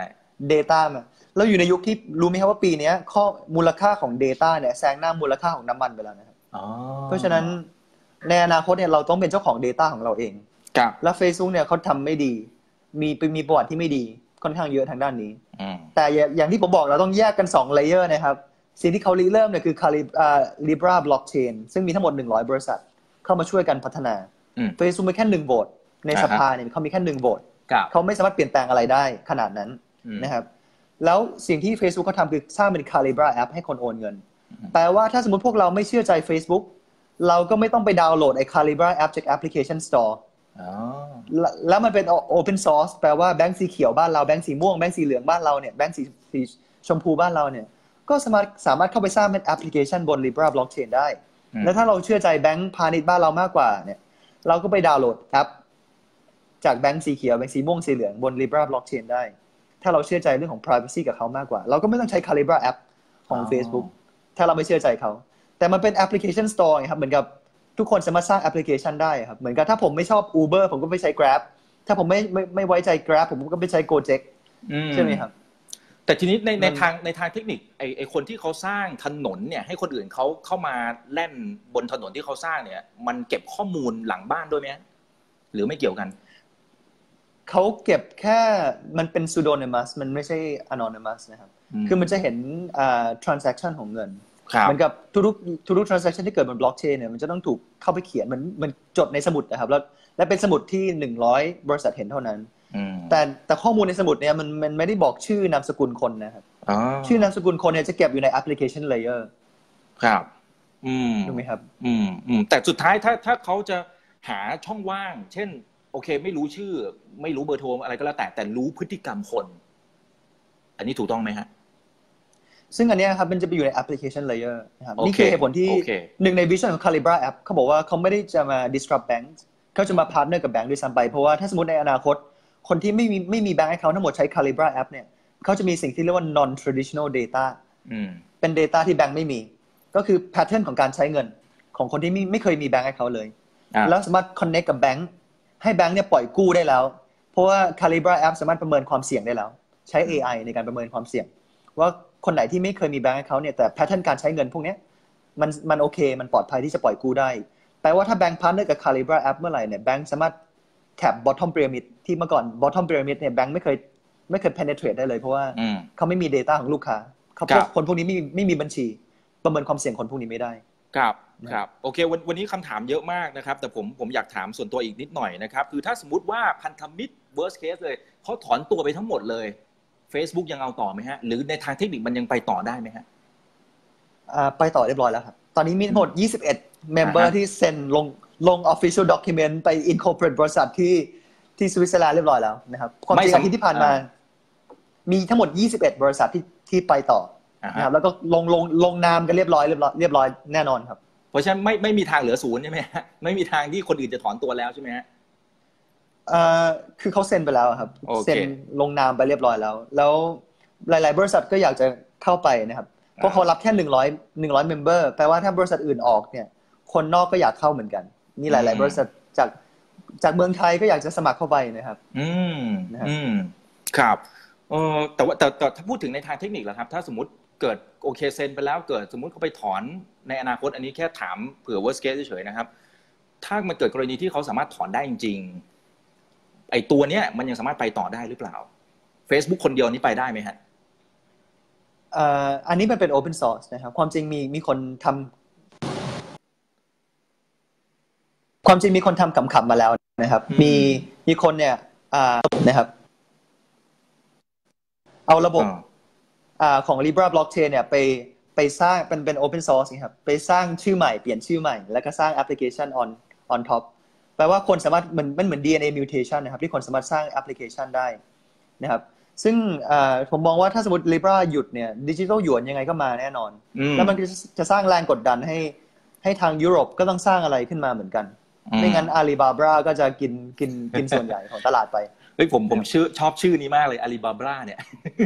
data มาแล้วอยู่ในยุคที่รู้ไหมครับว่าปีนี้ข้อมูลค่าของ data เนี่ยแซงหน้ามูลค่าของน้ำมันไปแล้วนะครับเพราะฉะนั้นในอนาคตเนี่ยเราต้องเป็นเจ้าของ data ของเราเองแล้ว Facebook เนี่ยเขาทำไม่ดีมีมีประวัติที่ไม่ดีค่อนข้างเยอะทางด้านนี้แต่อย่างที่ผมบอกเราต้องแยกกันสองเลเยอร์นะครับสิ่งที่เขาริเริ่มเนี่ยคือ Libra blockchain ซึ่งมีทั้งหมดหนึ่งร้อยบริษัทเข้ามาช่วยกันพัฒนา Facebook มีแค่หนึ่งโหวตในสภาเนี่ยเขามีแค่หนึ่งโหวตเขาไม่สามารถเปลี่ยนแปลงอะไรได้ขนาดนั้นนะครับแล้วสิ่งที่ Facebook เขาทำคือสร้างเป็น Calibra app ให้คนโอนเงินแปลว่าถ้าสมมติพวกเราไม่เชื่อใจ Facebook เราก็ไม่ต้องไปดาวน์โหลดไอ้ Calibra app จาก Application Store แล้วมันเป็น Open Source แปลว่าแบงค์สีเขียวบ้านเราแบงค์สีม่วงแบงค์สีเหลืองบ้านเราเนี่ยแบงค์สีชมพูบ้านเราเนี่ยก็สามารถสามารถเข้าไปสร้างเป็นแอปพลิเคชันบน Libra blockchain ได้แล้วถ้าเราเชื่อใจแบงค์พาณิชย์บ้านเรามากกว่าเนี่ยเราก็ไปดาวน์โหลดแอปจากแบงค์สีเขียวแบงค์สีม่วงสีเหลืองบน Libra blockchain ได้ถ้าเราเชื่อใจเรื่องของ privacy กับเขามากกว่าเราก็ไม่ต้องใช้ Calibra app ของ Facebook ถ้าเราไม่เชื่อใจเขาแต่มันเป็น application store ครับเหมือนกับทุกคนสามารถสร้างแอปพลิเคชันได้ครับเหมือนกับถ้าผมไม่ชอบ Uber ผมก็ไปใช้ Grab ถ้าผมไม่ไม่ไม่ไว้ใจ Grab ผมก็ไปใช้ Gojek ใช่ไหมครับแต่ทีนี้ในในทางในทางเทคนิคไอไอคนที่เขาสร้างถนนเนี่ยให้คนอื่นเขาเข้ามาแล่นบนถนนที่เขาสร้างเนี่ยมันเก็บข้อมูลหลังบ้านด้วยไหมหรือไม่เกี่ยวกันเขาเก็บแค่มันเป็น pseudonymous มันไม่ใช่ anonymous นะครับคือมันจะเห็นอ่า transaction ของเงินเหมือนกับทุกๆทุกๆ transaction ที่เกิดบน blockchain เนี่ยมันจะต้องถูกเข้าไปเขียนมันมันจดในสมุดนะครับแล้วและเป็นสมุดที่หนึ่งร้อยบริษัทเห็นเท่านั้นแต่แต่ข้อมูลในสมุดเนี่ยมันมันไม่ได้บอกชื่อนามสกุลคนนะครับชื่อนามสกุลคนเนี่ยจะเก็บอยู่ใน application layer ครับอืมถูกไหมครับอืมอืมแต่สุดท้ายถ้าถ้าเขาจะหาช่องว่างเช่นโอเคไม่รู้ชื่อไม่รู้เบอร์โทรอะไรก็แล้วแต่แต่รู้พฤติกรรมคนอันนี้ถูกต้องไหมฮะซึ่งอันนี้ครับมันจะไปอยู่ใน application layer นะครับนี่คือเหตุผลที่หนึ่งใน vision ของ Calibra app เขาบอกว่าเขาไม่ได้จะมา disrupt bank เขาจะมา partner กับแบงค์ด้วยซ้ำไปเพราะว่าถ้าสมมติในอนาคตคนที่ไม่มีไม่มี bank account ทั้งหมดใช้ Calibra app เนี่ยเขาจะมีสิ่งที่เรียกว่า non traditional data เป็น data ที่แบงค์ไม่มีก็คือ pattern ของการใช้เงินของคนที่ไม่ไม่เคยมี bank account เลยแล้วสามารถ connect กับแบงค์ให้แบงค์เนี่ยปล่อยกู้ได้แล้วเพราะว่า Calibra app สามารถประเมินความเสี่ยงได้แล้วใช้ เอ ไอ ในการประเมินความเสี่ยงว่าคนไหนที่ไม่เคยมีแบงค์เขาเนี่ยแต่แพทเทิร์นการใช้เงินพวกนี้มันมันโอเคมันปลอดภัยที่จะปล่อยกู้ได้แปลว่าถ้าแบงค์พาร์ทเนอร์กับ Calibra app เมื่อไหร่เนี่ยแบงค์สามารถแท็บ bottom pyramid ที่เมื่อก่อน bottom pyramid เนี่ยแบงค์ไม่เคยไม่เคย penetrate ได้เลยเพราะว่าเขาไม่มี data ของลูกค้าเขาพวกคนพวกนี้ไม่ไม่มีบัญชีประเมินความเสี่ยงคนพวกนี้ไม่ได้ครับครับโอเควันวันนี้คำถามเยอะมากนะครับแต่ผมผมอยากถามส่วนตัวอีกนิดหน่อยนะครับคือถ้าสมมุติว่าพันธมิตร worst case เลยเขาถอนตัวไปทั้งหมดเลย Facebook ยังเอาต่อไหมฮะหรือในทางเทคนิคมันยังไปต่อได้ไหมฮะอ่าไปต่อเรียบร้อยแล้วครับตอนนี้มีทั้งหมดยี่สิบเอ็ด member ที่เซ็นลงลง official document ไป incorporate บริษัทที่ที่สวิตเซอร์แลนด์เรียบร้อยแล้วนะครับความจริงอาทิตย์ที่ผ่านมามีทั้งหมดยี่สิบเอ็ดบริษัทที่ที่ไปต่อนะครับแล้วก็ลงลงลงนามกันเรียบร้อยเรียบร้อยเรียบร้อยแน่นอนครับเพราะฉะนั้นไม่ไม่มีทางเหลือศูนย์ใช่ไหมฮะไม่มีทางที่คนอื่นจะถอนตัวแล้วใช่ไหมฮะเอ่อคือเขาเซ็นไปแล้วครับเซ็นลงนามไปเรียบร้อยแล้วแล้วหลายๆบริษัทก็อยากจะเข้าไปนะครับเพราะเขารับแค่หนึ่งร้อย หนึ่งร้อยเมมเบอร์แปลว่าถ้าบริษัทอื่นออกเนี่ยคนนอกก็อยากเข้าเหมือนกันมีหลายๆบริษัทจากจากเมืองไทยก็อยากจะสมัครเข้าไปนะครับอืมอืมครับเออแต่ว่าแต่แต่ถ้าพูดถึงในทางเทคนิคแล้วครับถ้าสมมติเกิดโอเคเซ็นไปแล้วเกิดสมมุติเขาไปถอนในอนาคตอันนี้แค่ถามเผื่อ worst case เฉยๆนะครับถ้ามันเกิดกรณีที่เขาสามารถถอนได้จริงๆไอ้ตัวเนี้ยมันยังสามารถไปต่อได้หรือเปล่า Facebook คนเดียวนี้ไปได้ไหมฮะเอ่ออันนี้มันเป็น open source นะครับความจริงมีมีคนทำความจริงมีคนทำขำๆมาแล้วนะครับมีมีคนเนี่ยอ่านะครับเอาระบบอ่าของ Libra blockchain เนี่ยไปไปสร้างเป็นเป็น open source นะครับไปสร้างชื่อใหม่เปลี่ยนชื่อใหม่แล้วก็สร้างแอปพลิเคชัน on on top แปลว่าคนสามารถมันมันเหมือน ดี เอ็น เอ mutation นะครับที่คนสามารถสร้างแอปพลิเคชันได้นะครับซึ่งผมมองว่าถ้าสมมติ Libra หยุดเนี่ยดิจิทัลหยวนยังไงก็มาแน่นอนแล้วมันจะสร้างแรงกดดันให้ให้ทางยุโรปก็ต้องสร้างอะไรขึ้นมาเหมือนกันไม่งั้น Alibaba ก็จะกินกินกินส่วนใหญ่ของตลาดไปเฮ้ยผมผมชื่อชอบชื่อนี้มากเลย Alibaba เนี่ย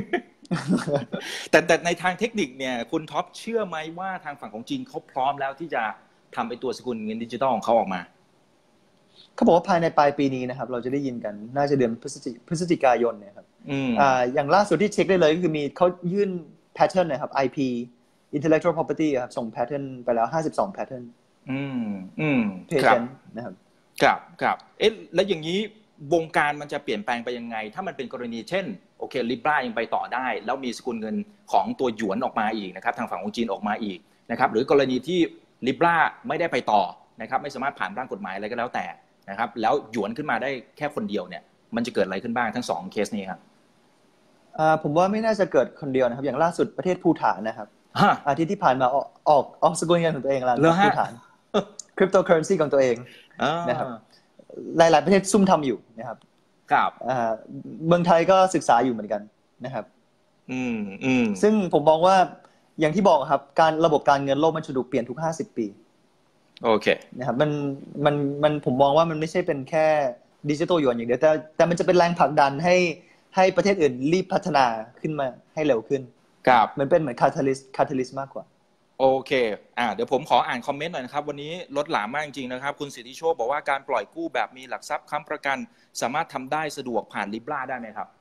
แต่แต่ในทางเทคนิคเนี่ยคุณท็อปเชื่อไหมว่าทางฝั่งของจีนเขาพร้อมแล้วที่จะทำไอ้ตัวสกุลเงินดิจิทัลของเขาออกมาเขาบอกว่าภายในปลายปีนี้นะครับเราจะได้ยินกันน่าจะเดือนพฤศจิพฤศจิกายนเนี่ยครับอ่าอย่างล่าสุดที่เช็คได้เลยก็คือมีเขายื่น pattern นะครับ ไอ พี intellectual property ครับส่ง pattern ไปแล้วห้าสิบสอง pattern อืมอืม patent นะครับครับครับเอ๊ะแล้วอย่างนี้วงการมันจะเปลี่ยนแปลงไปยังไงถ้ามันเป็นกรณีเช่นโอเค Libra ยังไปต่อได้แล้วมีสกุลเงินของตัวหยวนออกมาอีกนะครับทางฝั่งของจีนออกมาอีกนะครับหรือกรณีที่ Libra ไม่ได้ไปต่อนะครับไม่สามารถผ่านร่างกฎหมายอะไรก็แล้วแต่นะครับแล้วหยวนขึ้นมาได้แค่คนเดียวเนี่ยมันจะเกิดอะไรขึ้นบ้างทั้งสองเคสนี้ครับอ่าผมว่าไม่น่าจะเกิดคนเดียวนะครับอย่างล่าสุดประเทศภูฏานนะครับอาทิตย์ที่ผ่านมาออกออกออกสกุลเงินของตัวเองแล้วภูฏานคริปโตเคอเรนซีของตัวเองนะครับหลายๆประเทศซุ่มทำอยู่นะครับครับเมืองไทยก็ศึกษาอยู่เหมือนกันนะครับอืมอืมซึ่งผมมองว่าอย่างที่บอกครับการระบบการเงินโลกมันจะถูกเปลี่ยนทุกห้าสิบปีโอเคนะครับมันมันมันผมมองว่ามันไม่ใช่เป็นแค่ดิจิทัลหยวนอย่างเดียวแต่แต่มันจะเป็นแรงผลักดันให้ให้ประเทศอื่นรีบพัฒนาขึ้นมาให้เร็วขึ้นครับมันเป็นเหมือนคาทาลิสต์คาทาลิสต์มากกว่าโอเคอ่าเดี๋ยวผมขออ่านคอมเมนต์หน่อยนะครับวันนี้ลดหลามมากจริงๆนะครับคุณสิทธิโชคบอกว่าการปล่อยกู้แบบมีหลักทรัพย์ค้ำประกันสามารถทำได้สะดวกผ่าน Libra ได้ไหมครับ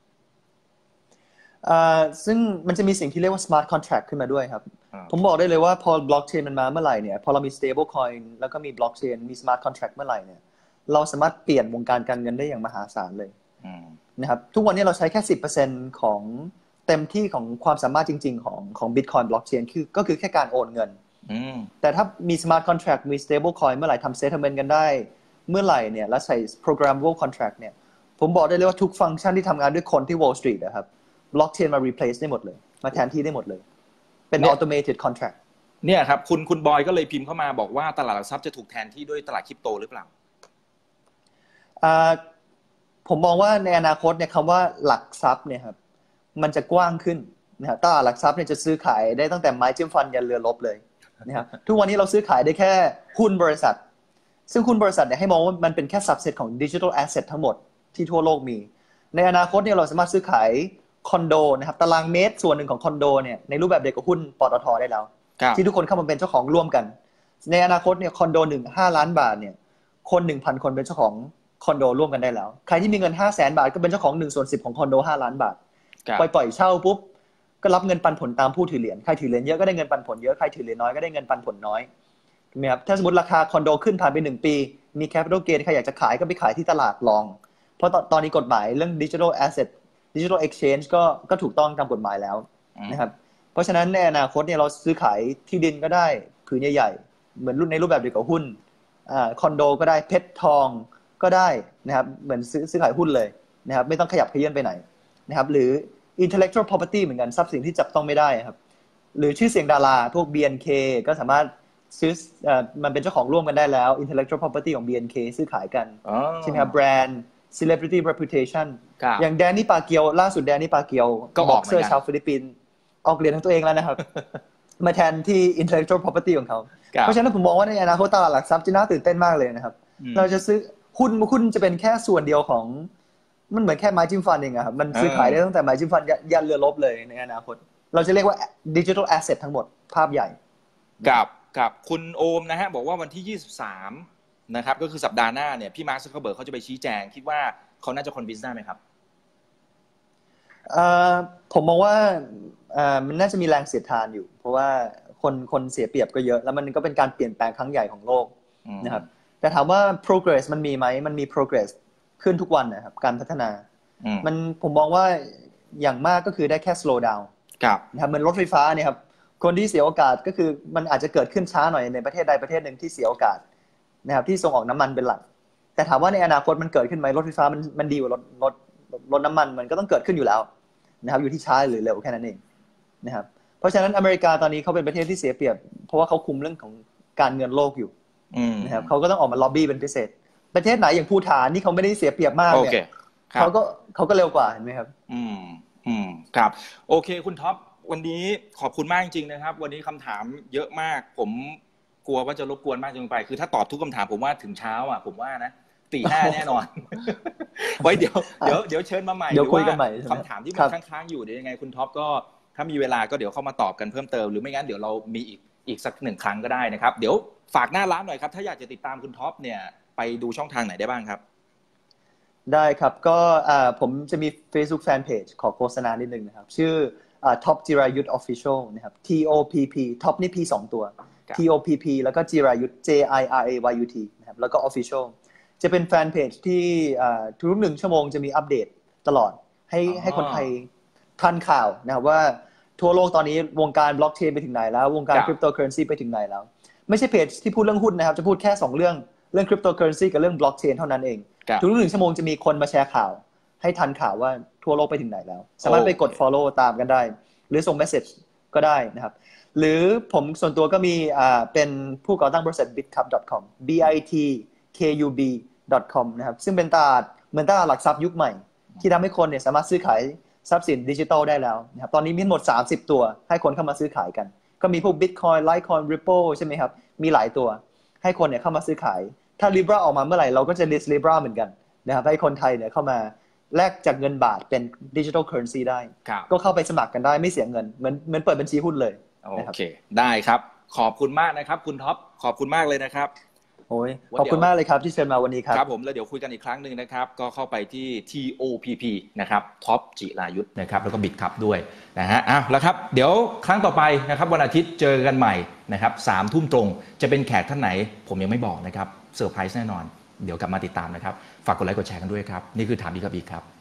อ่าซึ่งมันจะมีสิ่งที่เรียกว่า smart contract ขึ้นมาด้วยครับผมบอกได้เลยว่าพอบล็อกเชนมันมาเมื่อไหร่เนี่ยพอเรามี stable coin แล้วก็มี blockchain มี smart contract เมื่อไหร่เนี่ยเราสามารถเปลี่ยนวงการการเงินได้อย่างมหาศาลเลยนะครับทุกวันนี้เราใช้แค่ สิบเปอร์เซ็นต์ ของเต็มที่ของความสามารถจริงๆของของ Bitcoin Blockchain คือก็คือแค่การโอนเงินแต่ถ้ามี Smart Contract มี Stable Coin เมื่อไหร่ทำ Settlement กันได้เมื่อไหร่เนี่ยแล้วใส่ Programmable Contract เนี่ยผมบอกได้เลยว่าทุกฟังก์ชันที่ทำงานด้วยคนที่ Wall Street นะครับ Blockchain มา replace ได้หมดเลยมาแทนที่ได้หมดเลยเป็น automated contract เนี่ยครับคุณคุณบอยก็เลยพิมพ์เข้ามาบอกว่าตลาดหลักทรัพย์จะถูกแทนที่ด้วยตลาดคริปโตหรือเปล่าผมมองว่าในอนาคตเนี่ยคำว่าหลักทรัพย์เนี่ยครับมันจะกว้างขึ้นนะครับตลาดหลักทรัพย์เนี่ยจะซื้อขายได้ตั้งแต่ไม้จิ้มฟันยันเรือรบเลยนะครับทุกวันนี้เราซื้อขายได้แค่หุ้นบริษัทซึ่งหุ้นบริษัทเนี่ยให้มองว่ามันเป็นแค่ subset ของ digital asset ทั้งหมดที่ทั่วโลกมีในอนาคตเนี่ยเราสามารถซื้อขายคอนโดนะครับตารางเมตรส่วนหนึ่งของคอนโดเนี่ยในรูปแบบเดียวกับหุ้นปตท.ได้แล้วที่ทุกคนเข้ามาเป็นเจ้าของร่วมกันในอนาคตเนี่ยคอนโดหนึ่ง ห้าล้านบาทเนี่ยคน หนึ่งพัน คนเป็นเจ้าของคอนโดร่วมกันได้แล้วใครที่มีเงิน ห้าแสน บาทก็เป็นเจ้าของหนึ่งส่วนสิบของคอนโดห้าล้านบาทปล่อยปล่อยเช่าปุ๊บก็รับเงินปันผลตามผู้ถือเหรียญใครถือเหรียญเยอะก็ได้เงินปันผลเยอะใครถือเหรียญน้อยก็ได้เงินปันผลน้อยถูกมั้ยครับถ้าสมมุติราคาคอนโดขึ้นผ่านไปหนึ่งปีมี capital gain ใครอยากจะขายก็ไปขายที่ตลาดรองเพราะตอนนี้กฎหมายเรื่อง digital asset digital exchange ก็ก็ถูกต้องตามกฎหมายแล้วนะครับเพราะฉะนั้นในอนาคตเนี่ยเราซื้อขายที่ดินก็ได้ผืนใหญ่ๆเหมือนรุ่นในรูปแบบเดียวกับหุ้นอ่าคอนโดก็ได้เพชรทองก็ได้นะครับเหมือนซื้อซื้อขายหุ้นเลยนะครับไม่ต้องขยับเขยื้อนไปไหนนะครับหรือ intellectual property เหมือนกันทรัพย์สินที่จับต้องไม่ได้ครับหรือชื่อเสียงดาราพวก บี เอ็น เค ก็สามารถซื้อเอ่อมันเป็นเจ้าของร่วมกันได้แล้ว intellectual property ของ บี เอ็น เค ซื้อขายกันใช่มั้ยครับแบรนด์ celebrity reputation อย่างแดนนี่ปาเกียวล่าสุดแดนนี่ปาเกียวบ็อกเซอร์ชาวฟิลิปปินส์ออกเหรียญของตัวเองแล้วนะครับมาแทนที่ intellectual property ของเขาเพราะฉะนั้นผมมองว่าในอนาคตตลาดหลักทรัพย์จะน่าตื่นเต้นมากเลยนะครับเราจะซื้อหุ้นหุ้นจะเป็นแค่ส่วนเดียวของมันเหมือนแค่ไม้จิ้มฟันเองอะครับมันซื้อขายได้ตั้งแต่ไม้จิ้มฟันยันเรือรบเลยในอนาคตเราจะเรียกว่า digital asset ทั้งหมดภาพใหญ่กับกับคุณโอมนะฮะบอกว่าวันที่ยี่สิบสามนะครับก็คือสัปดาห์หน้าเนี่ยพี่มาร์ค ซักเคอร์เบิร์กเขาจะไปชี้แจงคิดว่าเขาน่าจะคอนวินส์ได้ไหมครับเอ่อผมมองว่าเอ่อมันน่าจะมีแรงเสียดทานอยู่เพราะว่าคนคนเสียเปรียบก็เยอะแล้วมันก็เป็นการเปลี่ยนแปลงครั้งใหญ่ของโลกนะครับแต่ถามว่า progress มันมีไหมมันมี progress ขึ้นทุกวันนะครับการพัฒนามันผมมองว่าอย่างมากก็คือได้แค่ slow down นะครับเหมือนรถไฟฟ้าเนี่ยครับคนที่เสียโอกาสก็คือมันอาจจะเกิดขึ้นช้าหน่อยในประเทศใดประเทศหนึ่งที่เสียโอกาสนะครับที่ส่งออกน้ำมันเป็นหลักแต่ถามว่าในอนาคตมันเกิดขึ้นไหมรถไฟฟ้ามันมันดีกว่ารถรถรถน้ำมันมันก็ต้องเกิดขึ้นอยู่แล้วนะครับอยู่ที่ช้าหรือเร็วแค่นั้นเองนะครับเพราะฉะนั้นอเมริกาตอนนี้เขาเป็นประเทศที่เสียเปรียบเพราะว่าเขาคุมเรื่องของการเงินโลกอยู่นะครับเขาก็ต้องออกมาล็อบบี้เป็นพิเศษประเทศไหนอย่างภูฏานนี่เขาไม่ได้เสียเปรียบมากเนี่ยเขาก็เขาก็เร็วกว่าเห็นไหมครับอืมอืมครับโอเคคุณท็อปวันนี้ขอบคุณมากจริงๆนะครับวันนี้คำถามเยอะมากผมกลัวว่าจะรบกวนมากจนไปคือถ้าตอบทุกคำถามผมว่าถึงเช้าอ่ะผมว่านะตีห้าแน่นอนไว้เดี๋ยวเดี๋ยวเดี๋ยวเชิญมาใหม่เดี๋ยวคุยกันใหม่คำถามที่มันค้างๆอยู่เดี๋ยวยังไงคุณท็อปก็ถ้ามีเวลาก็เดี๋ยวเข้ามาตอบกันเพิ่มเติมหรือไม่งั้นเดี๋ยวเรามีอีกอีกสักหนึ่งครั้งก็ได้นะครับเดี๋ยวฝากหน้าร้านหน่อยครับถ้าอยากจะติดตามคุณท็อปเนี่ยไปดูช่องทางไหนได้บ้างครับได้ครับก็ผมจะมี Facebook Fanpage ขอโฆษณานิดนึงนะครับชื่อ Top Jirayut Official นะครับ T O P P Top นี่ P สองตัว T O P P แล้วก็ Jirayut J I R A Y U T นะครับแล้วก็ Official จะเป็นแฟนเพจที่ทุกๆหนึ่งชั่วโมงจะมีอัปเดตตลอดให้ให้คนไทยทันข่าวนะครับว่าทั่วโลกตอนนี้วงการบล็อกเชนไปถึงไหนแล้ววงการคริปโตเคอเรนซีไปถึงไหนแล้วไม่ใช่เพจที่พูดเรื่องหุ้นนะครับจะพูดแค่สองเรื่องเรื่องคริปโตเคอเรนซีกับเรื่องบล็อกเชนเท่านั้นเองทุกๆหนึ่งชั่วโมงจะมีคนมาแชร์ข่าวให้ทันข่าวว่าทั่วโลกไปถึงไหนแล้วสามารถไปกด follow ตามกันได้หรือส่ง message ก็ได้นะครับหรือผมส่วนตัวก็มีอ่าเป็นผู้ก่อตั้งบริษัท bitcup ดอท คอม b i t k u b ดอท คอม นะครับซึ่งเป็นตลาดเหมือนตลาดหลักทรัพย์ยุคใหม่ที่ทำให้คนเนี่ยสามารถซื้อขายทรัพย์สินดิจิทัลได้แล้วนะครับตอนนี้มีทั้งหมดสามสิบตัวให้คนเข้ามาซื้อขายกันก็มีพวก Bitcoin Litecoin Ripple ใช่ไหมครับมีหลายตัวให้คนเนี่ยเข้ามาซื้อขายถ้า Libra ออกมาเมื่อไหร่เราก็จะ list Libra เหมือนกันนะครับให้คนไทยเนี่ยเข้ามาแลกจากเงินบาทเป็น Digital Currency ได้ก็เข้าไปสมัครกันได้ไม่เสียเงินเหมือนเหมือนเปิดบัญชีหุ้นเลยโอเคได้ครับขอบคุณมากนะครับคุณท็อปขอบคุณมากเลยนะครับโอ้ยขอบคุณมากเลยครับที่เชิญมาวันนี้ครับครับผมแล้วเดี๋ยวคุยกันอีกครั้งนึงนะครับก็เข้าไปที่ T O P P นะครับท็อปจิรายุทธนะครับแล้วก็ Bitcup ด้วยนะฮะอ้าวแล้วครับเดี๋ยวครั้งต่อไปนะครับวันอาทิตย์เจอกันใหม่นะครับสามทุ่มตรงจะเป็นแขกท่านไหนผมยังไม่บอกนะครับเซอร์ไพรส์แน่นอนเดี๋ยวกลับมาติดตามนะครับฝากกดไลค์กดแชร์กันด้วยครับนี่คือถามอีกครับอีกครับ